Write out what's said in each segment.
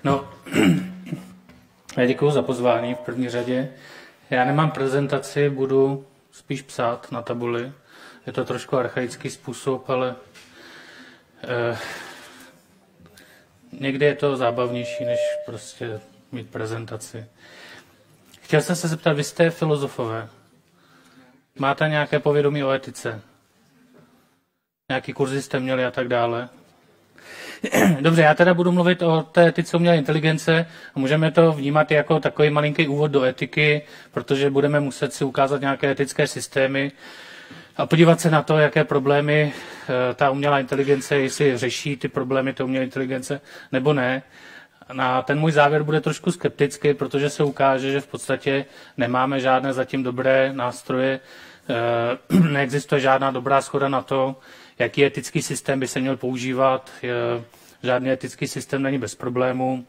No, já děkuju za pozvání v první řadě. Já nemám prezentaci, budu spíš psát na tabuli. Je to trošku archaický způsob, ale někdy je to zábavnější, než prostě mít prezentaci. Chtěl jsem se zeptat, vy jste filozofové. Máte nějaké povědomí o etice? Nějaký kurzy jste měli a tak dále? Dobře, já teda budu mluvit o té etice umělé inteligence a můžeme to vnímat jako takový malinký úvod do etiky, protože budeme muset si ukázat nějaké etické systémy a podívat se na to, jaké problémy ta umělá inteligence, jestli řeší ty problémy té umělé inteligence nebo ne. A ten můj závěr bude trošku skeptický, protože se ukáže, že v podstatě nemáme žádné zatím dobré nástroje, neexistuje žádná dobrá shoda na to, jaký etický systém by se měl používat. Žádný etický systém není bez problémů.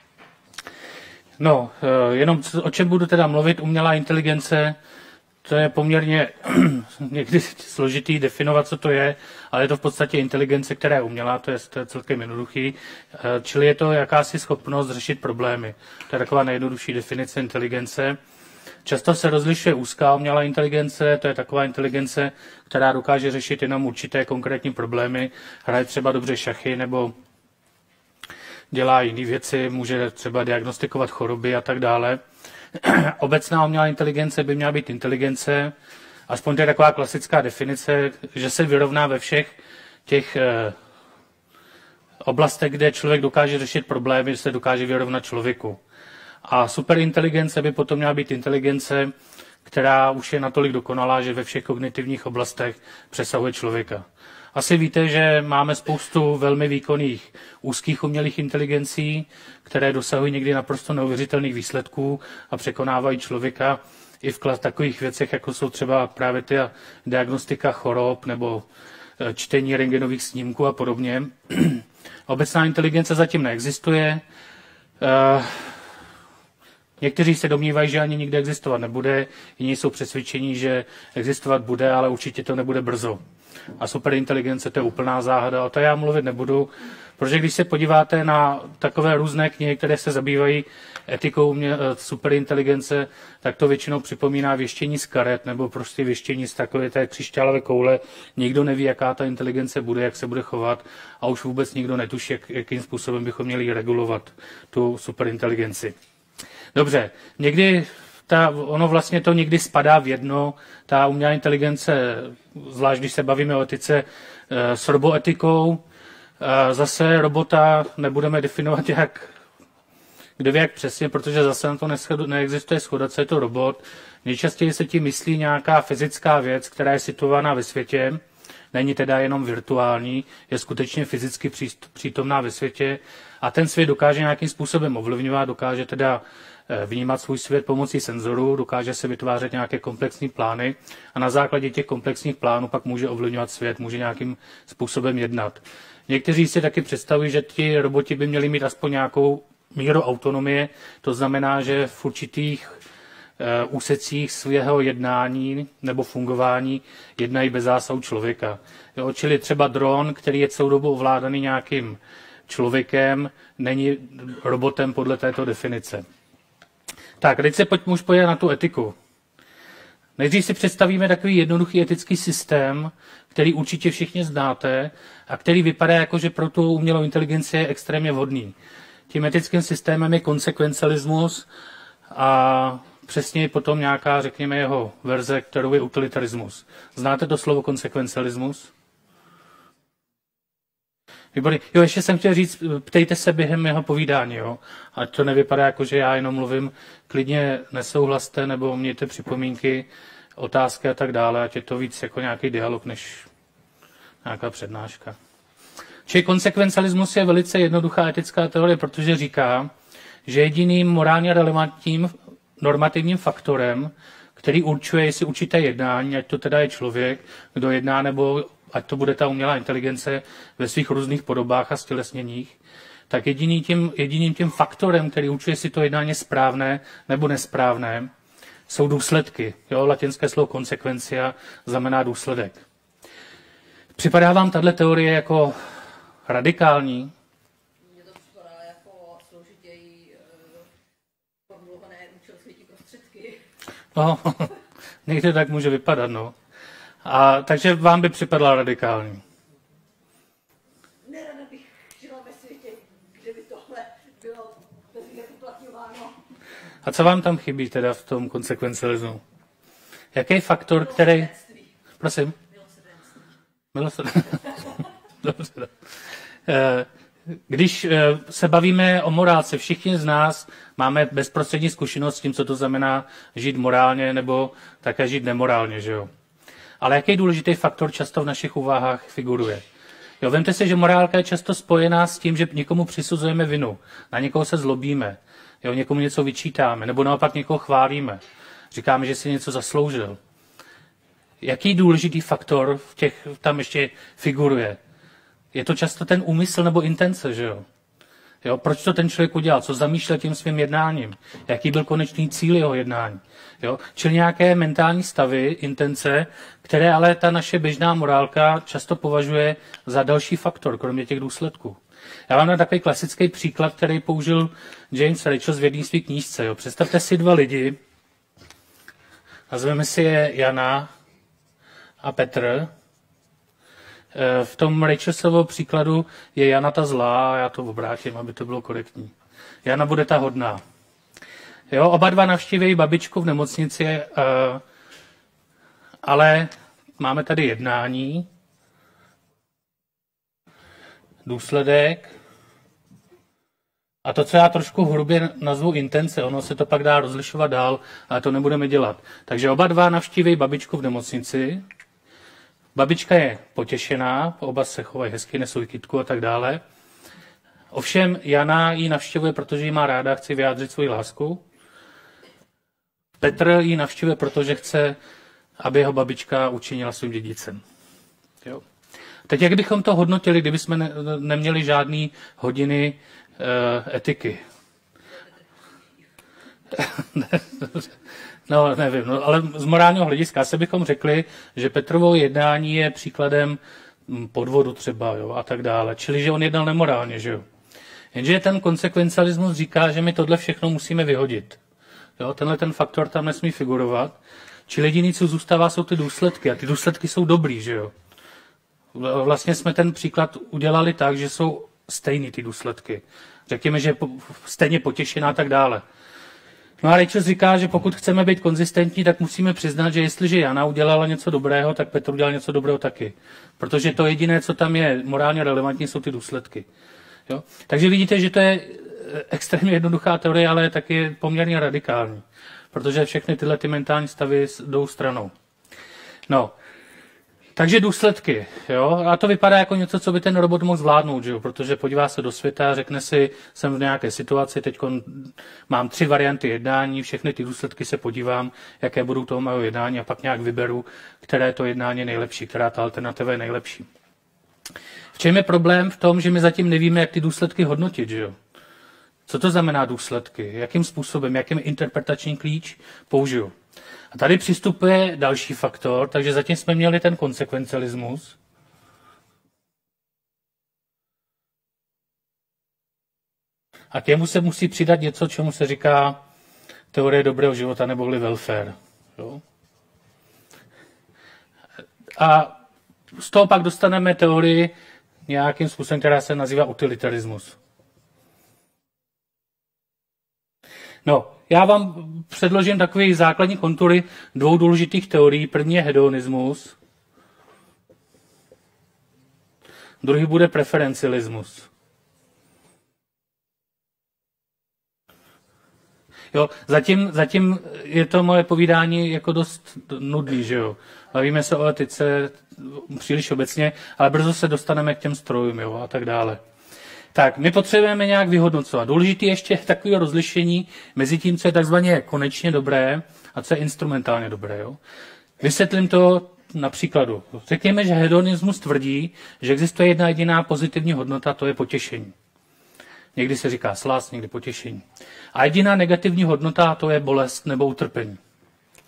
No, jenom o čem budu teda mluvit, umělá inteligence, to je poměrně někdy složitý definovat, co to je, ale je to v podstatě inteligence, která je umělá, to je celkem jednoduchý, čili je to jakási schopnost řešit problémy. To je taková nejjednodušší definice inteligence. Často se rozlišuje úzká umělá inteligence, to je taková inteligence, která dokáže řešit jenom určité konkrétní problémy, hraje třeba dobře šachy nebo dělá jiné věci, může třeba diagnostikovat choroby a tak dále. Obecná umělá inteligence by měla být inteligence, aspoň to je taková klasická definice, že se vyrovná ve všech těch oblastech, kde člověk dokáže řešit problémy, že se dokáže vyrovnat člověku. A superinteligence by potom měla být inteligence, která už je natolik dokonalá, že ve všech kognitivních oblastech přesahuje člověka. Asi víte, že máme spoustu velmi výkonných úzkých umělých inteligencí, které dosahují někdy naprosto neuvěřitelných výsledků a překonávají člověka i v takových věcech, jako jsou třeba právě ty diagnostika chorob nebo čtení rentgenových snímků a podobně. Obecná inteligence zatím neexistuje. Někteří se domnívají, že ani nikdy existovat nebude, jiní jsou přesvědčení, že existovat bude, ale určitě to nebude brzo. A superinteligence to je úplná záhada, o to já mluvit nebudu, protože když se podíváte na takové různé knihy, které se zabývají etikou superinteligence, tak to většinou připomíná věštění z karet nebo prostě věštění z takové té křišťálové koule. Nikdo neví, jaká ta inteligence bude, jak se bude chovat a už vůbec nikdo netuší, jakým způsobem bychom měli regulovat tu superininteligenci. Dobře, někdy ono vlastně to někdy spadá v jedno, ta umělá inteligence, zvlášť když se bavíme o etice, s roboetikou. Zase robota nebudeme definovat kdo ví jak přesně, protože zase na to neexistuje shoda, co je to robot. Nejčastěji se tím myslí nějaká fyzická věc, která je situovaná ve světě, není teda jenom virtuální, je skutečně fyzicky přítomná ve světě a ten svět dokáže nějakým způsobem ovlivňovat, dokáže teda vnímat svůj svět pomocí senzorů, dokáže se vytvářet nějaké komplexní plány a na základě těch komplexních plánů pak může ovlivňovat svět, může nějakým způsobem jednat. Někteří si taky představují, že ti roboti by měli mít aspoň nějakou míru autonomie, to znamená, že v určitých úsecích svého jednání nebo fungování jednají bez zásahu člověka. Jo, čili třeba dron, který je celou dobu ovládaný nějakým člověkem, není robotem podle této definice. Tak, teď se už pojďme na tu etiku. Nejdřív si představíme takový jednoduchý etický systém, který určitě všichni znáte a který vypadá jako, že pro tu umělou inteligenci je extrémně vhodný. Tím etickým systémem je konsekvencialismus a přesně potom nějaká, řekněme, jeho verze, kterou je utilitarismus. Znáte to slovo konsekvencialismus? Výborně. Jo, ještě jsem chtěl říct, ptejte se během jeho povídání, jo? Ať to nevypadá jako, že já jenom mluvím, klidně nesouhlaste nebo mějte připomínky, otázky a tak dále, ať je to víc jako nějaký dialog, než nějaká přednáška. Čili konsekvencialismus je velice jednoduchá etická teorie, protože říká, že jediným morálně relevantním normativním faktorem, který určuje, jestli určité jednání, ať to teda je člověk, kdo jedná, nebo ať to bude ta umělá inteligence ve svých různých podobách a stělesněních, tak jediným tím faktorem, který určuje, jestli to jednání je správné nebo nesprávné, jsou důsledky. Jo, latinské slovo consequentia znamená důsledek. Připadá vám tato teorie jako radikální? Mně to připadá jako složitěji formulované účel světí prostředky. No, někdy tak může vypadat, no. A takže vám by připadla radikální. Nerada bych žila ve světě, kde by tohle bylo bezvýhradně uplatňováno. A co vám tam chybí teda v tom konsekvencialismu? Jaký faktor, který... Prosím? Milosrdenství. Dobře. Když se bavíme o morálce, všichni z nás máme bezprostřední zkušenost s tím, co to znamená žít morálně nebo také žít nemorálně, že jo? Ale jaký důležitý faktor často v našich úvahách figuruje? Jo, vemte si, že morálka je často spojená s tím, že někomu přisuzujeme vinu, na někoho se zlobíme, jo, někomu něco vyčítáme, nebo naopak někoho chválíme. Říkáme, že si něco zasloužil. Jaký důležitý faktor tam ještě figuruje? Je to často ten úmysl nebo intence, že jo? Jo, proč to ten člověk udělal? Co zamýšlel tím svým jednáním? Jaký byl konečný cíl jeho jednání? Jo? Čili nějaké mentální stavy, intence, které ale ta naše běžná morálka často považuje za další faktor, kromě těch důsledků. Já vám dám takový klasický příklad, který použil James Rachel v jedné své knížce. Jo? Představte si dva lidi, nazveme si je Jana a Petr. V tom Rachelsovo příkladu je Jana ta zlá, a já to obrátím, aby to bylo korektní. Jana bude ta hodná. Jo, oba dva navštíví babičku v nemocnici, ale máme tady jednání, důsledek a to, co já trošku hrubě nazvu intence, ono se to pak dá rozlišovat dál, ale to nebudeme dělat. Takže oba dva navštíví babičku v nemocnici. Babička je potěšená, oba se chovají hezky, nesou kytku a tak dále. Ovšem Jana ji navštěvuje, protože ji má ráda, chce vyjádřit svoji lásku. Petr ji navštěvuje, protože chce, aby jeho babička učinila svým dědicem. Jo. Teď jak bychom to hodnotili, kdybychom neměli žádný hodiny etiky? No, nevím, no, ale z morálního hlediska se bychom řekli, že Petrovo jednání je příkladem podvodu třeba, jo, a tak dále. Čili, že on jednal nemorálně, že jo. Jenže ten konsekvencialismus říká, že my tohle všechno musíme vyhodit. Jo, tenhle ten faktor tam nesmí figurovat. Čili jediný, co zůstává, jsou ty důsledky. A ty důsledky jsou dobrý, že jo. Vlastně jsme ten příklad udělali tak, že jsou stejný ty důsledky. Řekněme, že stejně potěšená a tak dále. No a Rachel říká, že pokud chceme být konzistentní, tak musíme přiznat, že jestliže Jana udělala něco dobrého, tak Petr udělal něco dobrého taky. Protože to jediné, co tam je morálně relevantní, jsou ty důsledky. Jo? Takže vidíte, že to je extrémně jednoduchá teorie, ale taky poměrně radikální. Protože všechny tyhle ty mentální stavy jdou stranou. No, takže důsledky, jo, a to vypadá jako něco, co by ten robot mohl zvládnout, že jo, protože podívá se do světa, řekne si, jsem v nějaké situaci, teď mám 3 varianty jednání, všechny ty důsledky se podívám, jaké budou toho mého jednání a pak nějak vyberu, které to jednání je nejlepší, která ta alternativa je nejlepší. V čem je problém? V tom, že my zatím nevíme, jak ty důsledky hodnotit, že jo. Co to znamená důsledky? Jakým způsobem, jakým interpretační klíč použiju? A tady přistupuje další faktor, takže zatím jsme měli ten konsekvencialismus. A k němu se musí přidat něco, čemu se říká teorie dobrého života neboli welfare. Jo? A z toho pak dostaneme teorii nějakým způsobem, která se nazývá utilitarismus. No, já vám předložím takové základní kontury 2 důležitých teorií. První je hedonismus, druhý bude preferencialismus. Jo, zatím je to moje povídání jako dost nudný, že jo. Bavíme se o etice příliš obecně, ale brzo se dostaneme k těm strojům, jo, a tak dále. Tak, my potřebujeme nějak vyhodnocovat. Důležitý ještě takové rozlišení mezi tím, co je takzvaně konečně dobré a co je instrumentálně dobré. Jo? Vysvětlím to na příkladu. Řekněme, že hedonismus tvrdí, že existuje jedna jediná pozitivní hodnota, to je potěšení. Někdy se říká slast, někdy potěšení. A jediná negativní hodnota, to je bolest nebo utrpení.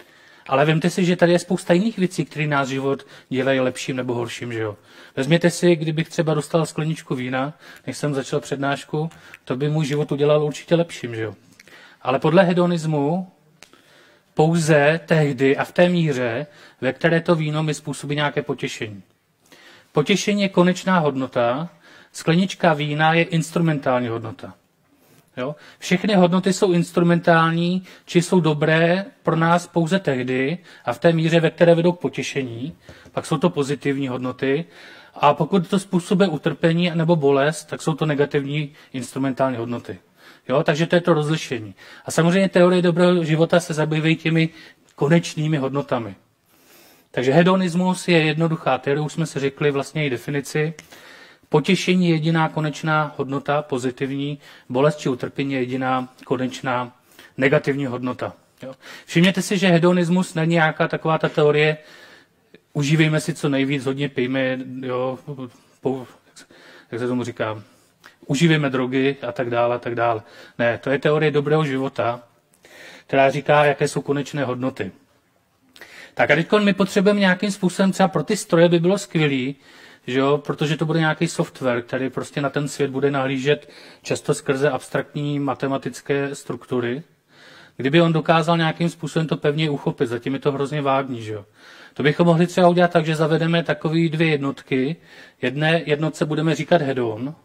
Ale vemte si, že tady je spousta jiných věcí, které náš život dělají lepším nebo horším, že jo. Vezměte si, kdybych třeba dostal skleničku vína, než jsem začal přednášku, to by můj život udělal určitě lepším, že jo. Ale podle hedonismu pouze tehdy a v té míře, ve které to víno mi způsobí nějaké potěšení. Potěšení je konečná hodnota, sklenička vína je instrumentální hodnota. Jo? Všechny hodnoty jsou instrumentální, či jsou dobré pro nás pouze tehdy a v té míře, ve které vedou k potěšení, pak jsou to pozitivní hodnoty a pokud to způsobuje utrpení nebo bolest, tak jsou to negativní instrumentální hodnoty. Jo? Takže to je to rozlišení. A samozřejmě teorie dobrého života se zabývají těmi konečnými hodnotami. Takže hedonismus je jednoduchá teorie, už jsme si řekli vlastně její definici. Potěšení je jediná konečná hodnota, pozitivní, bolest či utrpení je jediná konečná negativní hodnota. Jo. Všimněte si, že hedonismus není nějaká taková ta teorie, užívejme si co nejvíc, hodně pijme, jo, jak se tomu říká, užívejme drogy a tak dále, a tak dále. Ne, to je teorie dobrého života, která říká, jaké jsou konečné hodnoty. Tak a teď my potřebujeme nějakým způsobem, třeba pro ty stroje by bylo skvělý, že jo, protože to bude nějaký software, který prostě na ten svět bude nahlížet často skrze abstraktní matematické struktury. Kdyby on dokázal nějakým způsobem to pevně uchopit, zatím je to hrozně vágní, že jo. To bychom mohli třeba udělat tak, že zavedeme takové dvě jednotky. Jedné jednotce budeme říkat hedon,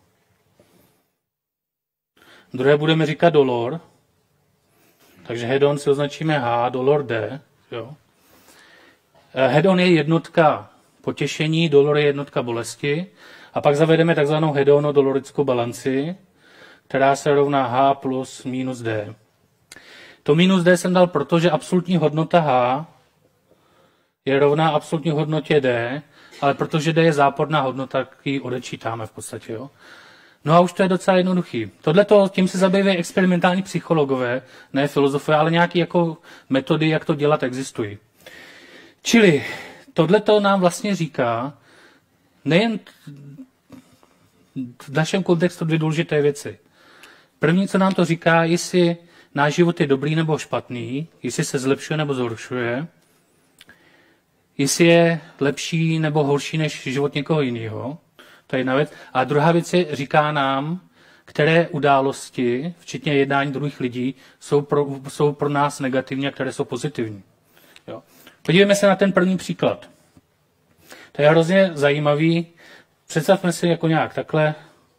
druhé budeme říkat dolor. Takže hedon si označíme H, dolor D, jo. Hedon je jednotka potěšení, dolor je jednotka bolesti a pak zavedeme takzvanou hedono-dolorickou balanci, která se rovná H plus minus D. To minus D jsem dal proto, že absolutní hodnota H je rovná absolutní hodnotě D, ale protože D je záporná hodnota, tak ji odečítáme v podstatě. Jo? No a už to je docela jednoduchý. Tím se zabývají experimentální psychologové, ne filozofové, ale nějaké jako metody, jak to dělat, existují. Čili tohleto nám vlastně říká nejen v našem kontextu dvě důležité věci. První, co nám to říká, jestli náš život je dobrý nebo špatný, jestli se zlepšuje nebo zhoršuje, jestli je lepší nebo horší než život někoho jiného. To je jedna věc. A druhá věc je, říká nám, které události, včetně jednání druhých lidí, jsou pro nás negativní a které jsou pozitivní. Jo. Podívejme se na ten první příklad. To je hrozně zajímavý. Představme si jako nějak takhle.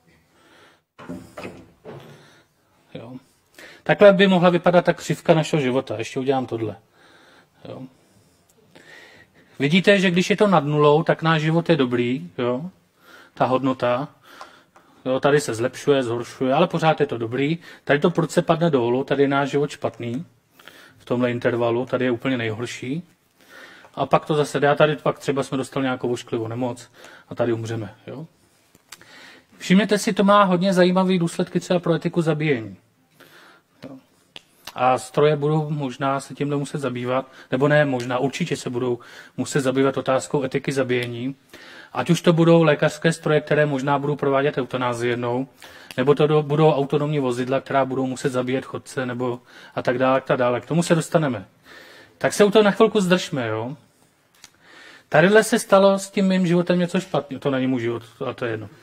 Jo. Takhle by mohla vypadat ta křivka našeho života. Ještě udělám tohle. Jo. Vidíte, že když je to nad nulou, tak náš život je dobrý. Jo. Ta hodnota. Jo, tady se zlepšuje, zhoršuje, ale pořád je to dobrý. Tady to prudce padne dolů, tady je náš život špatný. V tomhle intervalu, tady je úplně nejhorší. A pak to zase jde, a tady pak třeba jsme dostali nějakou ošklivou nemoc a tady umřeme. Jo? Všimněte si, to má hodně zajímavé důsledky třeba pro etiku zabíjení. Jo? A stroje budou možná se tímhle muset zabývat, nebo ne možná, určitě se budou muset zabývat otázkou etiky zabíjení. Ať už to budou lékařské stroje, které možná budou provádět eutanázii jednou, nebo to budou autonomní vozidla, která budou muset zabíjet chodce, nebo a tak dále, tak dále. K tomu se dostaneme. Tak se u toho na chvilku zdržme, jo. Tadyhle se stalo s tím mým životem něco špatného. To není můj život, ale to je jedno.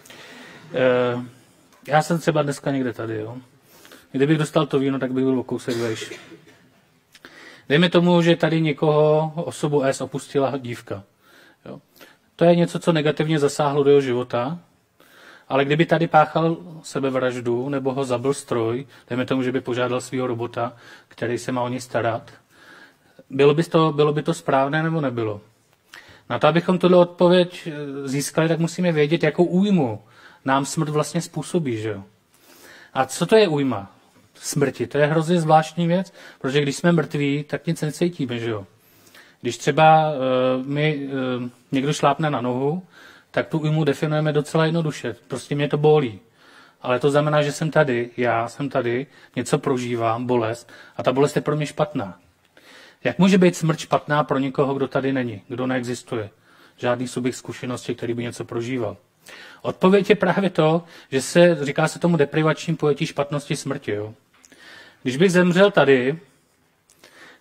Já jsem třeba dneska někde tady, jo. Kdybych dostal to víno, tak bych byl o kousek vejš. Dejme tomu, že tady někoho, osobu S, opustila dívka. Jo. To je něco, co negativně zasáhlo do jeho života, ale kdyby tady páchal sebevraždu nebo ho zabil stroj, dejme tomu, že by požádal svého robota, který se má o něj starat, bylo by to správné nebo nebylo? Na to, abychom tuto odpověď získali, tak musíme vědět, jakou újmu nám smrt vlastně způsobí. Že jo? A co to je újma smrti? To je hrozně zvláštní věc, protože když jsme mrtví, tak nic necítíme. Že jo? Když třeba někdo šlápne na nohu, tak tu újmu definujeme docela jednoduše. Prostě mě to bolí. Ale to znamená, že jsem tady, já jsem tady, něco prožívám, bolest, a ta bolest je pro mě špatná. Jak může být smrt špatná pro někoho, kdo tady není, kdo neexistuje? Žádný subjekt zkušenosti, který by něco prožíval. Odpověď je právě to, že říká se tomu deprivačním pojetí špatnosti smrti. Jo? Když bych zemřel tady,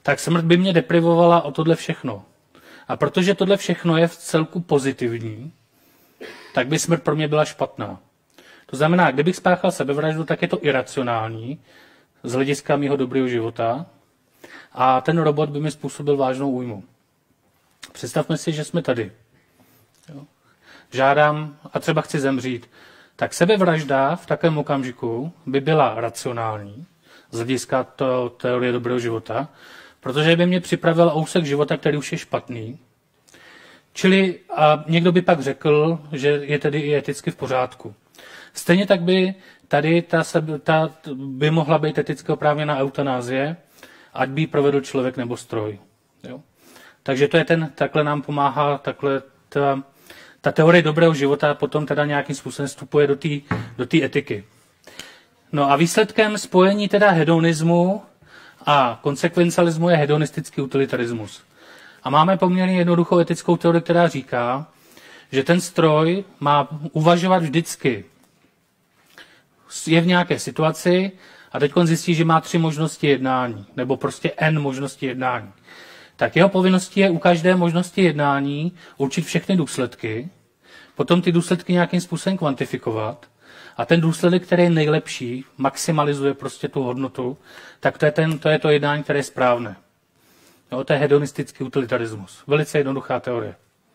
tak smrt by mě deprivovala o tohle všechno. A protože tohle všechno je v celku pozitivní, tak by smrt pro mě byla špatná. To znamená, kdybych spáchal sebevraždu, tak je to iracionální z hlediska mého dobrého života a ten robot by mi způsobil vážnou újmu. Představme si, že jsme tady. Jo. Žádám a třeba chci zemřít. Tak sebevražda v takovém okamžiku by byla racionální z hlediska teorie dobrého života, protože by mě připravila úsek života, který už je špatný. Čili a někdo by pak řekl, že je tedy i eticky v pořádku. Stejně tak by tady ta by mohla být eticky oprávněná eutanázie, ať by ji provedl člověk nebo stroj. Jo? Takže to je takhle nám pomáhá, takhle ta teorie dobrého života potom teda nějakým způsobem vstupuje do té etiky. No a výsledkem spojení teda hedonismu a konsekvencialismu je hedonistický utilitarismus. A máme poměrně jednoduchou etickou teorii, která říká, že ten stroj má uvažovat vždycky. Je v nějaké situaci a teď zjistí, že má 3 možnosti jednání, nebo prostě n možnosti jednání. Tak jeho povinností je u každé možnosti jednání určit všechny důsledky, potom ty důsledky nějakým způsobem kvantifikovat a ten důsledek, který je nejlepší, maximalizuje prostě tu hodnotu, tak to je to jednání, které je správné. Jo, to je hedonistický utilitarismus. Velice jednoduchá teorie.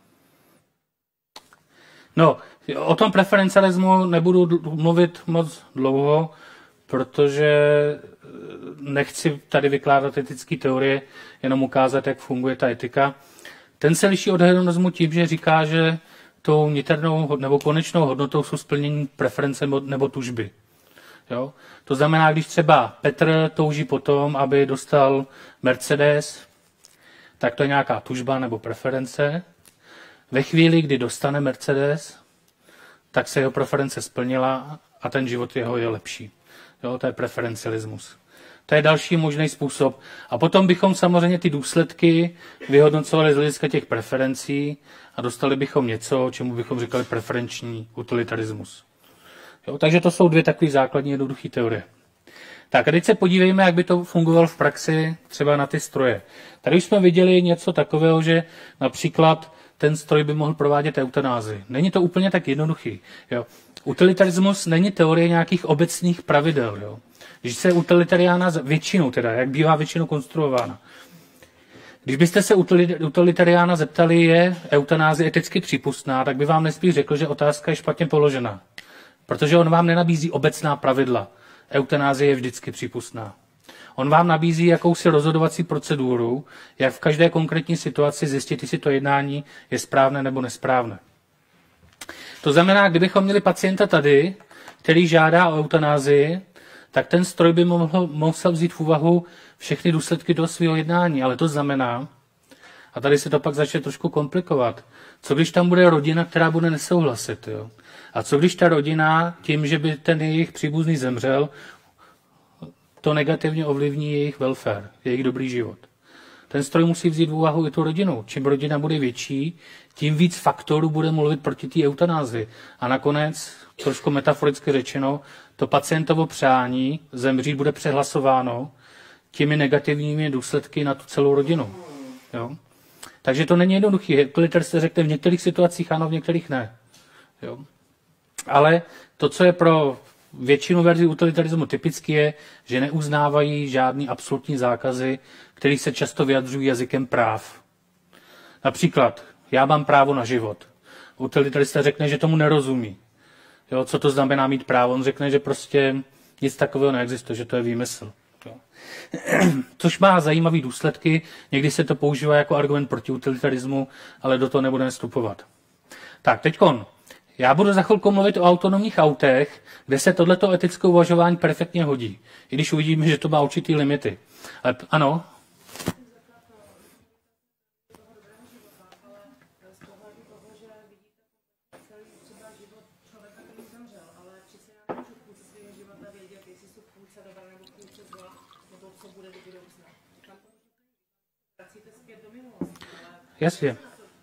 No, o tom preferencialismu nebudu mluvit moc dlouho, protože nechci tady vykládat etické teorie, jenom ukázat, jak funguje ta etika. Ten se liší od hedonismu tím, že říká, že tou niternou nebo konečnou hodnotou jsou splnění preference nebo tužby. Jo? To znamená, když třeba Petr touží potom, aby dostal Mercedes, tak to je nějaká tužba nebo preference. Ve chvíli, kdy dostane Mercedes, tak se jeho preference splnila a ten život jeho je lepší. Jo, to je preferencialismus. To je další možný způsob. A potom bychom samozřejmě ty důsledky vyhodnocovali z hlediska těch preferencí a dostali bychom něco, čemu bychom říkali preferenční utilitarismus. Jo, takže to jsou 2 takové základní jednoduché teorie. Tak a teď se podívejme, jak by to fungovalo v praxi třeba na ty stroje. Tady už jsme viděli něco takového, že například ten stroj by mohl provádět eutanázii. Není to úplně tak jednoduchý. Jo. Utilitarismus není teorie nějakých obecných pravidel. Jo. Když se utilitariána většinou, teda, jak bývá většinou konstruována. Když byste se utilitariána zeptali, je eutanázie eticky přípustná, tak by vám nespíš řekl, že otázka je špatně položená. Protože on vám nenabízí obecná pravidla. Eutanázie je vždycky přípustná. On vám nabízí jakousi rozhodovací proceduru, jak v každé konkrétní situaci zjistit, jestli to jednání je správné nebo nesprávné. To znamená, kdybychom měli pacienta tady, který žádá o eutanázii, tak ten stroj by musel vzít v úvahu všechny důsledky toho svého jednání. Ale to znamená, a tady se to pak začne trošku komplikovat, co když tam bude rodina, která bude nesouhlasit. Jo? A co když ta rodina tím, že by ten jejich příbuzný zemřel, to negativně ovlivní jejich welfare, jejich dobrý život. Ten stroj musí vzít v úvahu i tu rodinu. Čím rodina bude větší, tím víc faktorů bude mluvit proti té eutanázii. A nakonec, trošku metaforicky řečeno, to pacientovo přání zemřít bude přehlasováno těmi negativními důsledky na tu celou rodinu. Jo? Takže to není jednoduchý. Utilitarismus se řekne v některých situacích ano, v některých ne. Jo? Ale to, co je pro většinu verzí utilitarismu typicky je, že neuznávají žádný absolutní zákazy, který se často vyjadřují jazykem práv. Například, já mám právo na život. Utilitarista řekne, že tomu nerozumí. Jo, co to znamená mít právo? On řekne, že prostě nic takového neexistuje, že to je výmysl. Jo. Což má zajímavé důsledky, někdy se to používá jako argument proti utilitarismu, ale do toho nebudeme vstupovat. Tak, teďkon. Já budu za chvilku mluvit o autonomních autech, kde se tohleto etické uvažování perfektně hodí. I když uvidíme, že to má určitý limity. Ale ano? Jasně.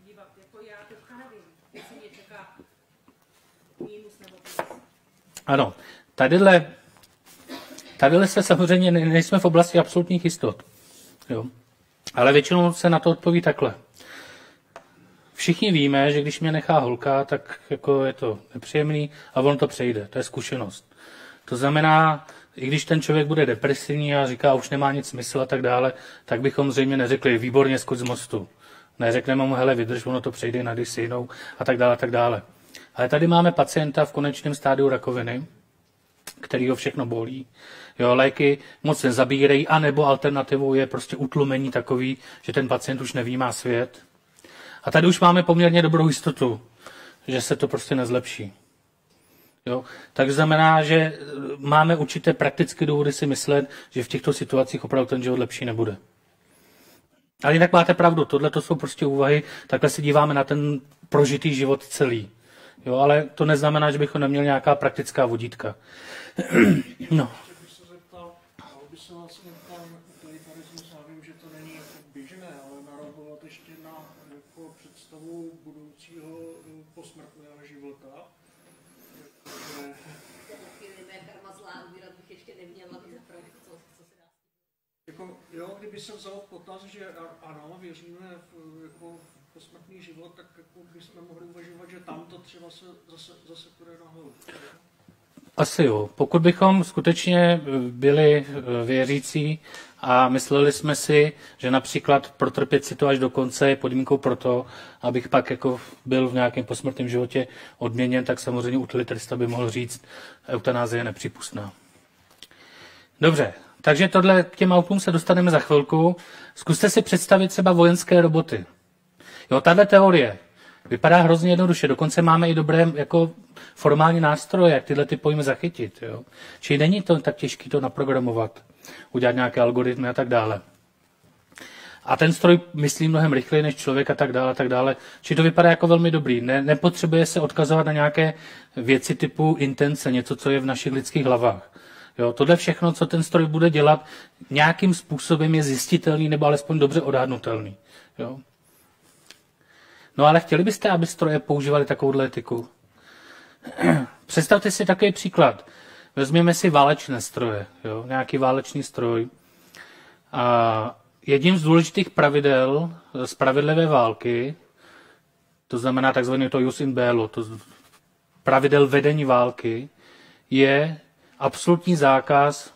Ano, tadyhle se samozřejmě nejsme v oblasti absolutních jistot. Jo. Ale většinou se na to odpoví takhle. Všichni víme, že když mě nechá holka, tak jako je to nepříjemný a on to přejde. To je zkušenost. To znamená, i když ten člověk bude depresivní a říká, už nemá nic smysl a tak dále, tak bychom zřejmě neřekli, výborně skoč z mostu. Neřekneme mu, hele, vydrž, ono to přejde, najdi si jinou a tak dále, a tak dále. Ale tady máme pacienta v konečném stádiu rakoviny, který ho všechno bolí. Jo, léky moc nezabírají, anebo alternativou je prostě utlumení takový, že ten pacient už nevnímá svět. A tady už máme poměrně dobrou jistotu, že se to prostě nezlepší. Jo? Tak znamená, že máme určité praktické důvody si myslet, že v těchto situacích opravdu ten život lepší nebude. Ale jinak máte pravdu, tohle to jsou prostě úvahy, takhle se díváme na ten prožitý život celý. Jo, ale to neznamená, že bychom neměli nějaká praktická vodítka. No. By se vlastně tam utilitarismus, já vím, že to není jako běžné, ale naroubovat ještě na jako představu budoucího posmrtného života. Jako, jo, kdyby se vzal v potaz, že ano, věříme v jako posmrtný život, tak jako bychom mohli uvažovat, že tam to třeba se zase půjde nahoru. Asi jo. Pokud bychom skutečně byli věřící a mysleli jsme si, že například protrpět si to až do konce je podmínkou pro to, abych pak jako byl v nějakém posmrtném životě odměněn, tak samozřejmě utilitarista by mohl říct, eutanázie je nepřípustná. Dobře, takže tohle k těm autům se dostaneme za chvilku. Zkuste si představit třeba vojenské roboty. Jo, tahle teorie vypadá hrozně jednoduše, dokonce máme i dobré jako formální nástroje, jak tyhle ty pojmy zachytit. Jo. Čili není to tak těžké to naprogramovat, udělat nějaké algoritmy a tak dále. A ten stroj myslí mnohem rychleji než člověk a tak dále, a tak dále. Čili to vypadá jako velmi dobrý. Nepotřebuje se odkazovat na nějaké věci typu intence, něco, co je v našich lidských hlavách. Jo, tohle všechno, co ten stroj bude dělat, nějakým způsobem je zjistitelný nebo alespoň dobře odhadnutelný. Jo. No ale chtěli byste, aby stroje používali takovouhle etiku? Představte si takový příklad. Vezměme si válečné stroje, jo? Nějaký válečný stroj. A jedním z důležitých pravidel spravedlivé války, to znamená takzvané to jus in bello, to pravidel vedení války, je absolutní zákaz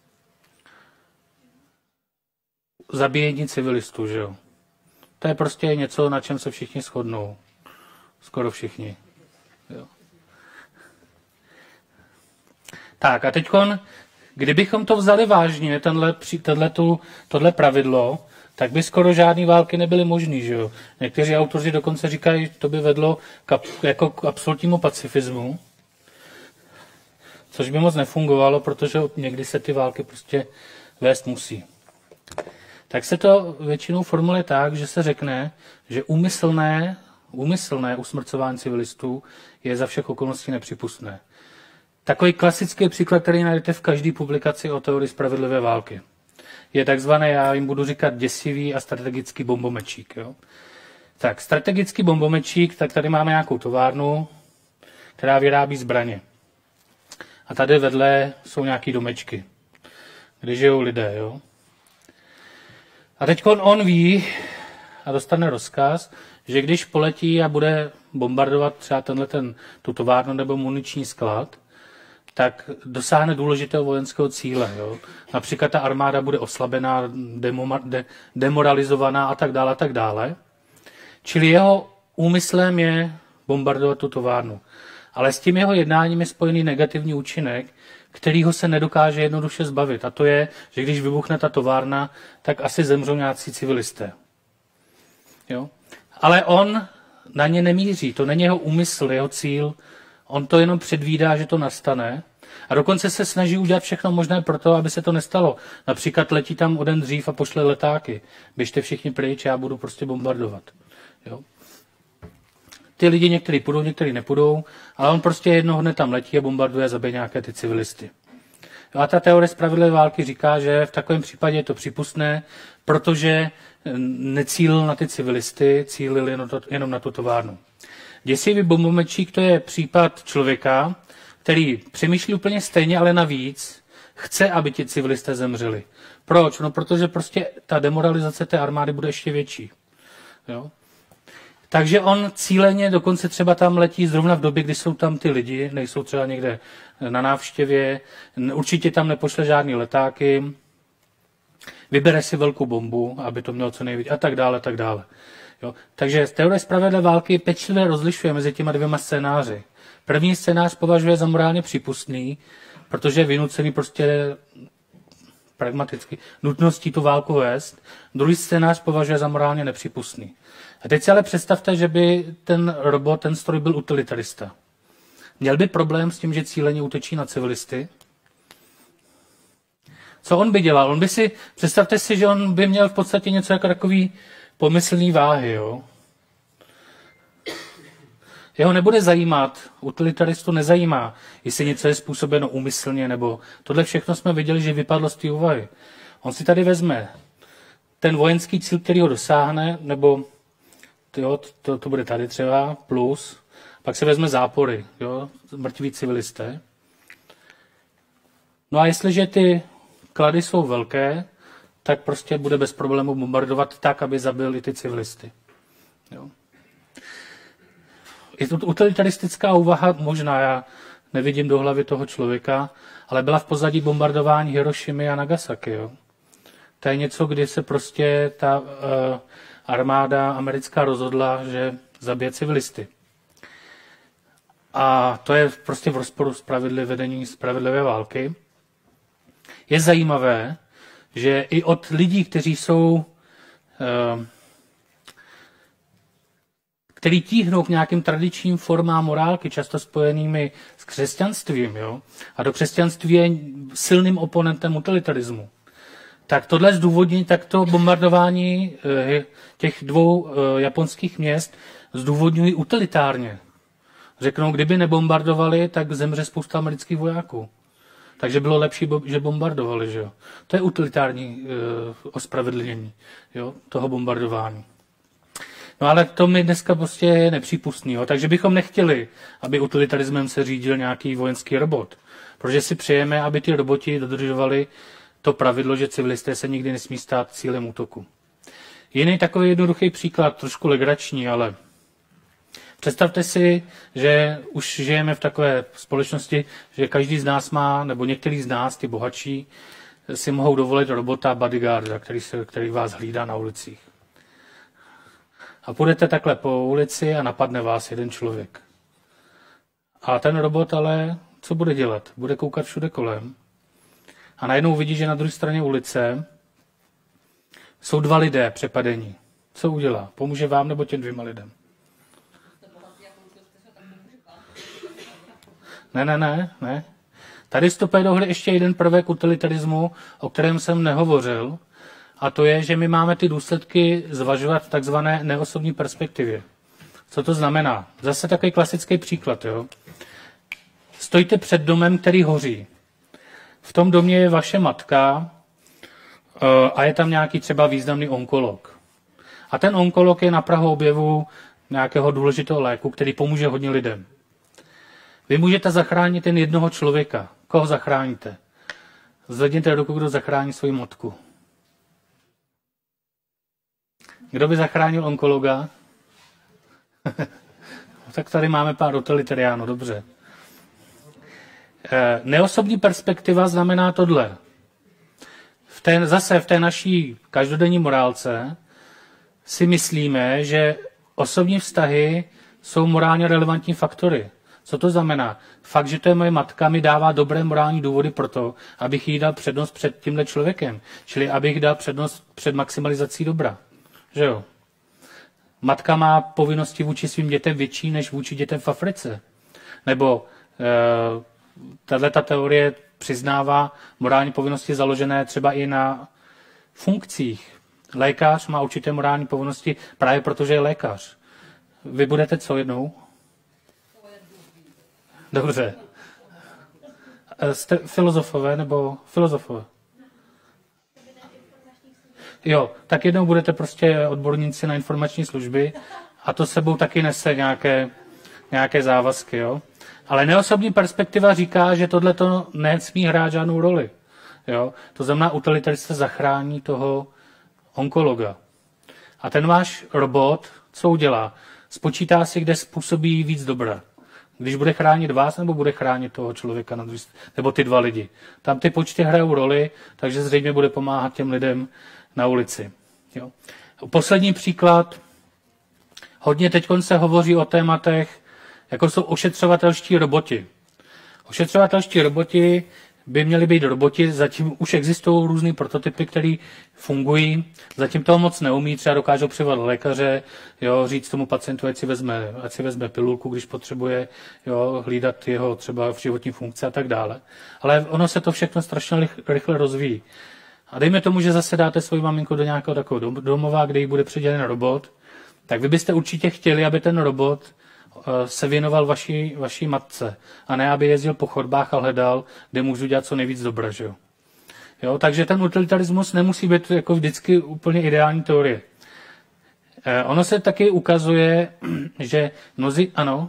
zabíjení civilistů, že jo? To je prostě něco, na čem se všichni shodnou. Skoro všichni. Jo. Tak a teďkon, kdybychom to vzali vážně, tohle pravidlo, tak by skoro žádný války nebyly možný, že jo? Někteří autoři dokonce říkají, že to by vedlo jako k absolutnímu pacifismu, což by moc nefungovalo, protože někdy se ty války prostě vést musí. Tak se to většinou formuluje tak, že se řekne, že úmyslné usmrcování civilistů je za všech okolností nepřípustné. Takový klasický příklad, který najdete v každé publikaci o teorii spravedlivé války, je takzvaný, já jim budu říkat, děsivý a strategický bombomečík. Jo? Tak, strategický bombomečík, tak tady máme nějakou továrnu, která vyrábí zbraně. A tady vedle jsou nějaký domečky, kde žijou lidé. Jo? A teď on ví a dostane rozkaz, že když poletí a bude bombardovat třeba tu továrnu nebo muniční sklad, tak dosáhne důležitého vojenského cíle. Jo? Například ta armáda bude oslabená, demoralizovaná a tak dále, a tak dále. Čili jeho úmyslem je bombardovat tu továrnu. Ale s tím jeho jednáním je spojený negativní účinek, kterýho se nedokáže jednoduše zbavit. A to je, že když vybuchne ta továrna, tak asi zemřou nějací civilisté. Jo? Ale on na ně nemíří, to není jeho úmysl, jeho cíl. On to jenom předvídá, že to nastane. A dokonce se snaží udělat všechno možné pro to, aby se to nestalo. Například letí tam o den dřív a pošle letáky. Běžte všichni pryč, já budu prostě bombardovat. Jo? Ty lidi někteří půjdou, někteří nepůjdou, ale on prostě jednoho dne tam letí a bombarduje a zabije nějaké ty civilisty. Jo, a ta teorie spravedlivé války říká, že v takovém případě je to přípustné, protože necílil na ty civilisty, cílil jenom na tu továrnu. Děsivý bombomečík, to je případ člověka, který přemýšlí úplně stejně, ale navíc chce, aby ti civilisté zemřeli. Proč? No, protože prostě ta demoralizace té armády bude ještě větší. Jo? Takže on cíleně dokonce třeba tam letí zrovna v době, kdy jsou tam ty lidi, nejsou třeba někde na návštěvě, určitě tam nepošle žádný letáky, vybere si velkou bombu, aby to mělo co nejvíc a tak dále, tak dále. Jo? Takže teorie spravedlivé války pečlivě rozlišuje mezi těma dvěma scénáři. První scénář považuje za morálně přípustný, protože je vynucený prostě pragmaticky nutností tu válku vést. Druhý scénář považuje za morálně nepřípustný. A teď si ale představte, že by ten robot, ten stroj byl utilitarista. Měl by problém s tím, že cíleně útočí na civilisty? Co on by dělal? Představte si, že on by měl v podstatě něco jako takový pomyslný váhy, jo? Jeho nebude zajímat, utilitaristu nezajímá, jestli něco je způsobeno úmyslně, nebo tohle všechno jsme viděli, že vypadlo z té úvahy. On si tady vezme ten vojenský cíl, který ho dosáhne, nebo to bude tady třeba, plus, pak se vezme zápory, jo, mrtví civilisté. No a jestliže ty klady jsou velké, tak prostě bude bez problému bombardovat tak, aby zabil i ty civilisty. Jo. Je to utilitaristická úvaha možná, já nevidím do hlavy toho člověka, ale byla v pozadí bombardování Hirošimy a Nagasaki. Jo. To je něco, kdy se prostě ta armáda americká rozhodla, že zabije civilisty. A to je prostě v rozporu s pravidly vedení spravedlivé války. Je zajímavé, že i od lidí, který tíhnou k nějakým tradičním formám morálky, často spojenými s křesťanstvím, jo? A do křesťanství je silným oponentem utilitarismu. Tak tohle zdůvodní, tak to bombardování těch dvou japonských měst zdůvodňují utilitárně. Řeknou, kdyby nebombardovali, tak zemře spousta amerických vojáků. Takže bylo lepší, že bombardovali, že jo. To je utilitární ospravedlnění, jo, toho bombardování. No ale to mi dneska prostě je nepřípustný, jo. Takže bychom nechtěli, aby utilitarismem se řídil nějaký vojenský robot. Protože si přejeme, aby ty roboti dodržovali to pravidlo, že civilisté se nikdy nesmí stát cílem útoku. Jiný takový jednoduchý příklad, trošku legrační, ale představte si, že už žijeme v takové společnosti, že každý z nás má, nebo některý z nás, ty bohatší, si mohou dovolit robota bodyguarda, který vás hlídá na ulicích. A půjdete takhle po ulici a napadne vás jeden člověk. A ten robot ale, co bude dělat? Bude koukat všude kolem. A najednou vidí, že na druhé straně ulice jsou dva lidé přepadení. Co udělá? Pomůže vám nebo těm dvěma lidem? Ne. Tady vstupuje do hry ještě jeden prvek utilitarismu, o kterém jsem nehovořil, a to je, že my máme ty důsledky zvažovat v takzvané neosobní perspektivě. Co to znamená? Zase takový klasický příklad. Jo? Stojíte před domem, který hoří. V tom domě je vaše matka a je tam nějaký třeba významný onkolog. A ten onkolog je na prahu objevu nějakého důležitého léku, který pomůže hodně lidem. Vy můžete zachránit jen jednoho člověka. Koho zachráníte? Zvedněte ruku, kdo zachrání svou matku. Kdo by zachránil onkologa? Tak tady máme pár utilitariánů, dobře. Neosobní perspektiva znamená tohle. Zase v té naší každodenní morálce si myslíme, že osobní vztahy jsou morálně relevantní faktory. Co to znamená? Fakt, že to je moje matka, mi dává dobré morální důvody pro to, abych jí dal přednost před tímhle člověkem. Čili abych dal přednost před maximalizací dobra. Že jo? Matka má povinnosti vůči svým dětem větší než vůči dětem v Africe. Nebo tato teorie přiznává morální povinnosti založené třeba i na funkcích. Lékař má určité morální povinnosti právě protože je lékař. Vy budete co jednou? Dobře. Jste filozofové nebo filozofové? Jo, tak jednou budete prostě odborníci na informační služby a to sebou taky nese nějaké závazky, jo. Ale neosobní perspektiva říká, že tohleto nesmí hrát žádnou roli. Jo? To znamená, utilitarista zachrání toho onkologa. A ten váš robot, co udělá? Spočítá si, kde způsobí víc dobra. Když bude chránit vás, nebo bude chránit toho člověka, nebo ty dva lidi. Tam ty počty hrajou roli, takže zřejmě bude pomáhat těm lidem na ulici. Jo. Poslední příklad. Hodně teď se hovoří o tématech, jako jsou ošetřovatelští roboti. Ošetřovatelští roboti by měli být roboti, zatím už existují různý prototypy, které fungují, zatím toho moc neumí, třeba dokážou přivolat lékaře, jo, říct tomu pacientu, ať si vezme pilulku, když potřebuje, jo, hlídat jeho třeba v životní funkci a tak dále. Ale ono se to všechno strašně rychle rozvíjí. A dejme tomu, že zase dáte svou maminku do nějakého takového domova, kde jí bude přidělen robot, tak vy byste určitě chtěli, aby ten robot se věnoval vaší matce a ne, aby jezdil po chodbách a hledal, kde můžu dělat co nejvíc dobra. Že jo? Jo, takže ten utilitarismus nemusí být jako vždycky úplně ideální teorie. Ono se taky ukazuje, že mnozí, ano,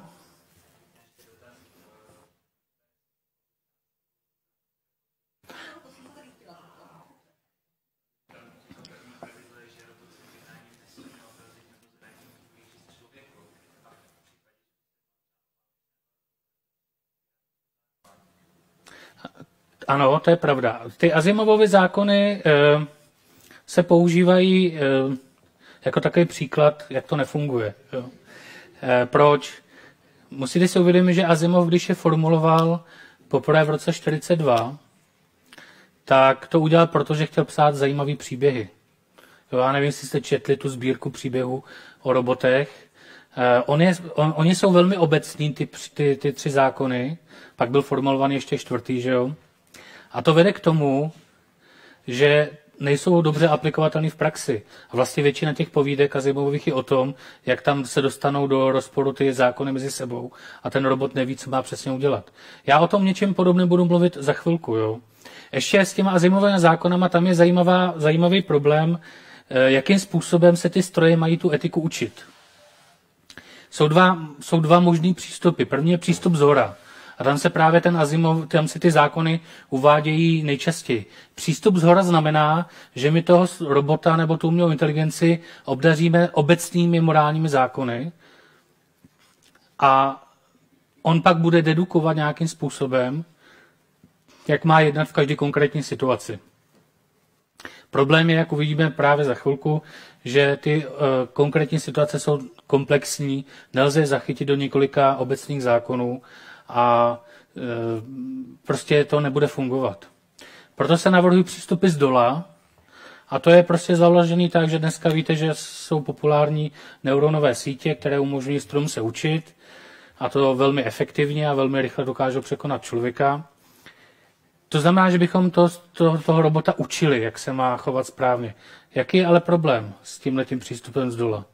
ano, to je pravda. Ty Asimovovy zákony se používají jako takový příklad, jak to nefunguje. Jo. Proč? Musíte si uvědomit, že Asimov, když je formuloval poprvé v roce 1942, tak to udělal, protože chtěl psát zajímavý příběhy. Jo, já nevím, jestli jste četli tu sbírku příběhů o robotech. Oni jsou velmi obecní, ty tři zákony. Pak byl formulovaný ještě čtvrtý, že jo? A to vede k tomu, že nejsou dobře aplikovatelný v praxi. A vlastně většina těch povídek Asimovových je o tom, jak tam se dostanou do rozporu ty zákony mezi sebou a ten robot neví, co má přesně udělat. Já o tom něčem podobném budu mluvit za chvilku. Jo? Ještě s těma Asimovými zákonama tam je zajímavý problém, jakým způsobem se ty stroje mají tu etiku učit. Jsou dva možný přístupy. První je přístup zhora. A tam se právě tam se ty zákony uvádějí nejčastěji. Přístup zhora znamená, že my toho robota nebo tu umělou inteligenci obdaříme obecnými morálními zákony a on pak bude dedukovat nějakým způsobem, jak má jednat v každé konkrétní situaci. Problém je, jak uvidíme právě za chvilku, že ty konkrétní situace jsou komplexní, nelze je zachytit do několika obecných zákonů, a prostě to nebude fungovat. Proto se navrhují přístupy z dola a to je prostě založený tak, že dneska víte, že jsou populární neuronové sítě, které umožňují strojům se učit a to velmi efektivně a velmi rychle dokážou překonat člověka. To znamená, že bychom toho robota učili, jak se má chovat správně. Jaký je ale problém s tímhletím přístupem z dola?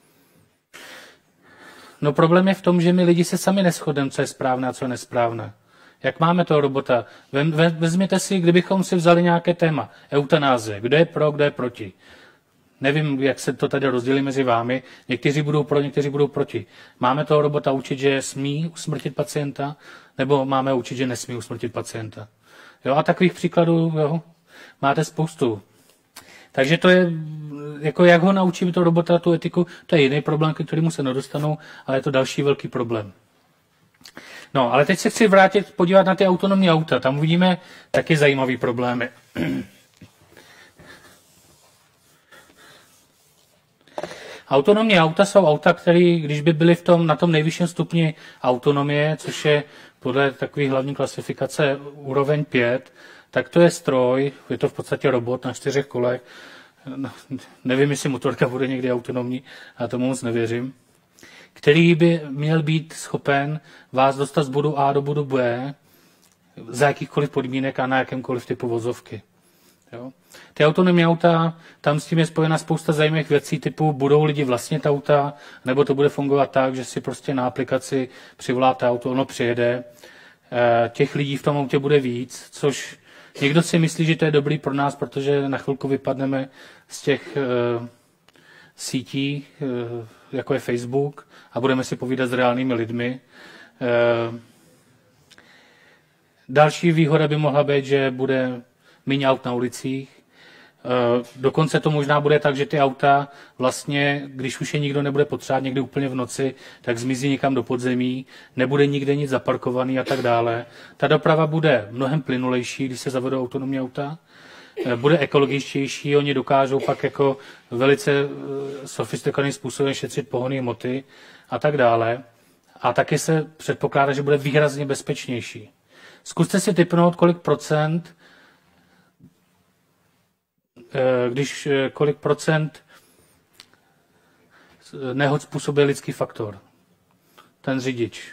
No problém je v tom, že my lidi se sami neshodneme, co je správné a co je nesprávné. Jak máme toho robota? Vezměte si, kdybychom si vzali nějaké téma. Eutanázie. Kdo je pro, kdo je proti. Nevím, jak se to tady rozdělí mezi vámi. Někteří budou pro, někteří budou proti. Máme toho robota učit, že smí usmrtit pacienta, nebo máme učit, že nesmí usmrtit pacienta. Jo, a takových příkladů máte spoustu. Takže to je, jako jak ho naučíme toho robota tu etiku, to je jiný problém, k kterému se nedostanou, ale je to další velký problém. No, ale teď se chci podívat na ty autonomní auta. Tam uvidíme taky zajímavý problémy. Autonomní auta jsou auta, které, když by byly na tom nejvyšším stupni autonomie, což je podle takové hlavní klasifikace úroveň 5, tak to je stroj, je to v podstatě robot na 4 kolech. Nevím, jestli motorka bude někdy autonomní, já tomu moc nevěřím. Který by měl být schopen vás dostat z bodu A do bodu B za jakýchkoliv podmínek a na jakémkoliv typu vozovky. Jo? Ty autonomní auta, tam s tím je spojena spousta zajímavých věcí typu budou lidi vlastnit auta, nebo to bude fungovat tak, že si prostě na aplikaci přivoláte auto, ono přijede. Těch lidí v tom autě bude víc, což někdo si myslí, že to je dobrý pro nás, protože na chvilku vypadneme z těch sítí, jako je Facebook, a budeme si povídat s reálnými lidmi. Další výhoda by mohla být, že bude méně aut na ulicích. Dokonce to možná bude tak, že ty auta vlastně, když už je nikdo nebude potřebovat někdy úplně v noci, tak zmizí někam do podzemí, nebude nikde nic zaparkovaný a tak dále. Ta doprava bude mnohem plynulejší, když se zavedou autonomní auta, bude ekologičtější, oni dokážou pak jako velice sofistikovaným způsobem šetřit pohonné hmoty a tak dále. A taky se předpokládá, že bude výrazně bezpečnější. Zkuste si tipnout, kolik procent nehod způsobuje lidský faktor. Ten řidič.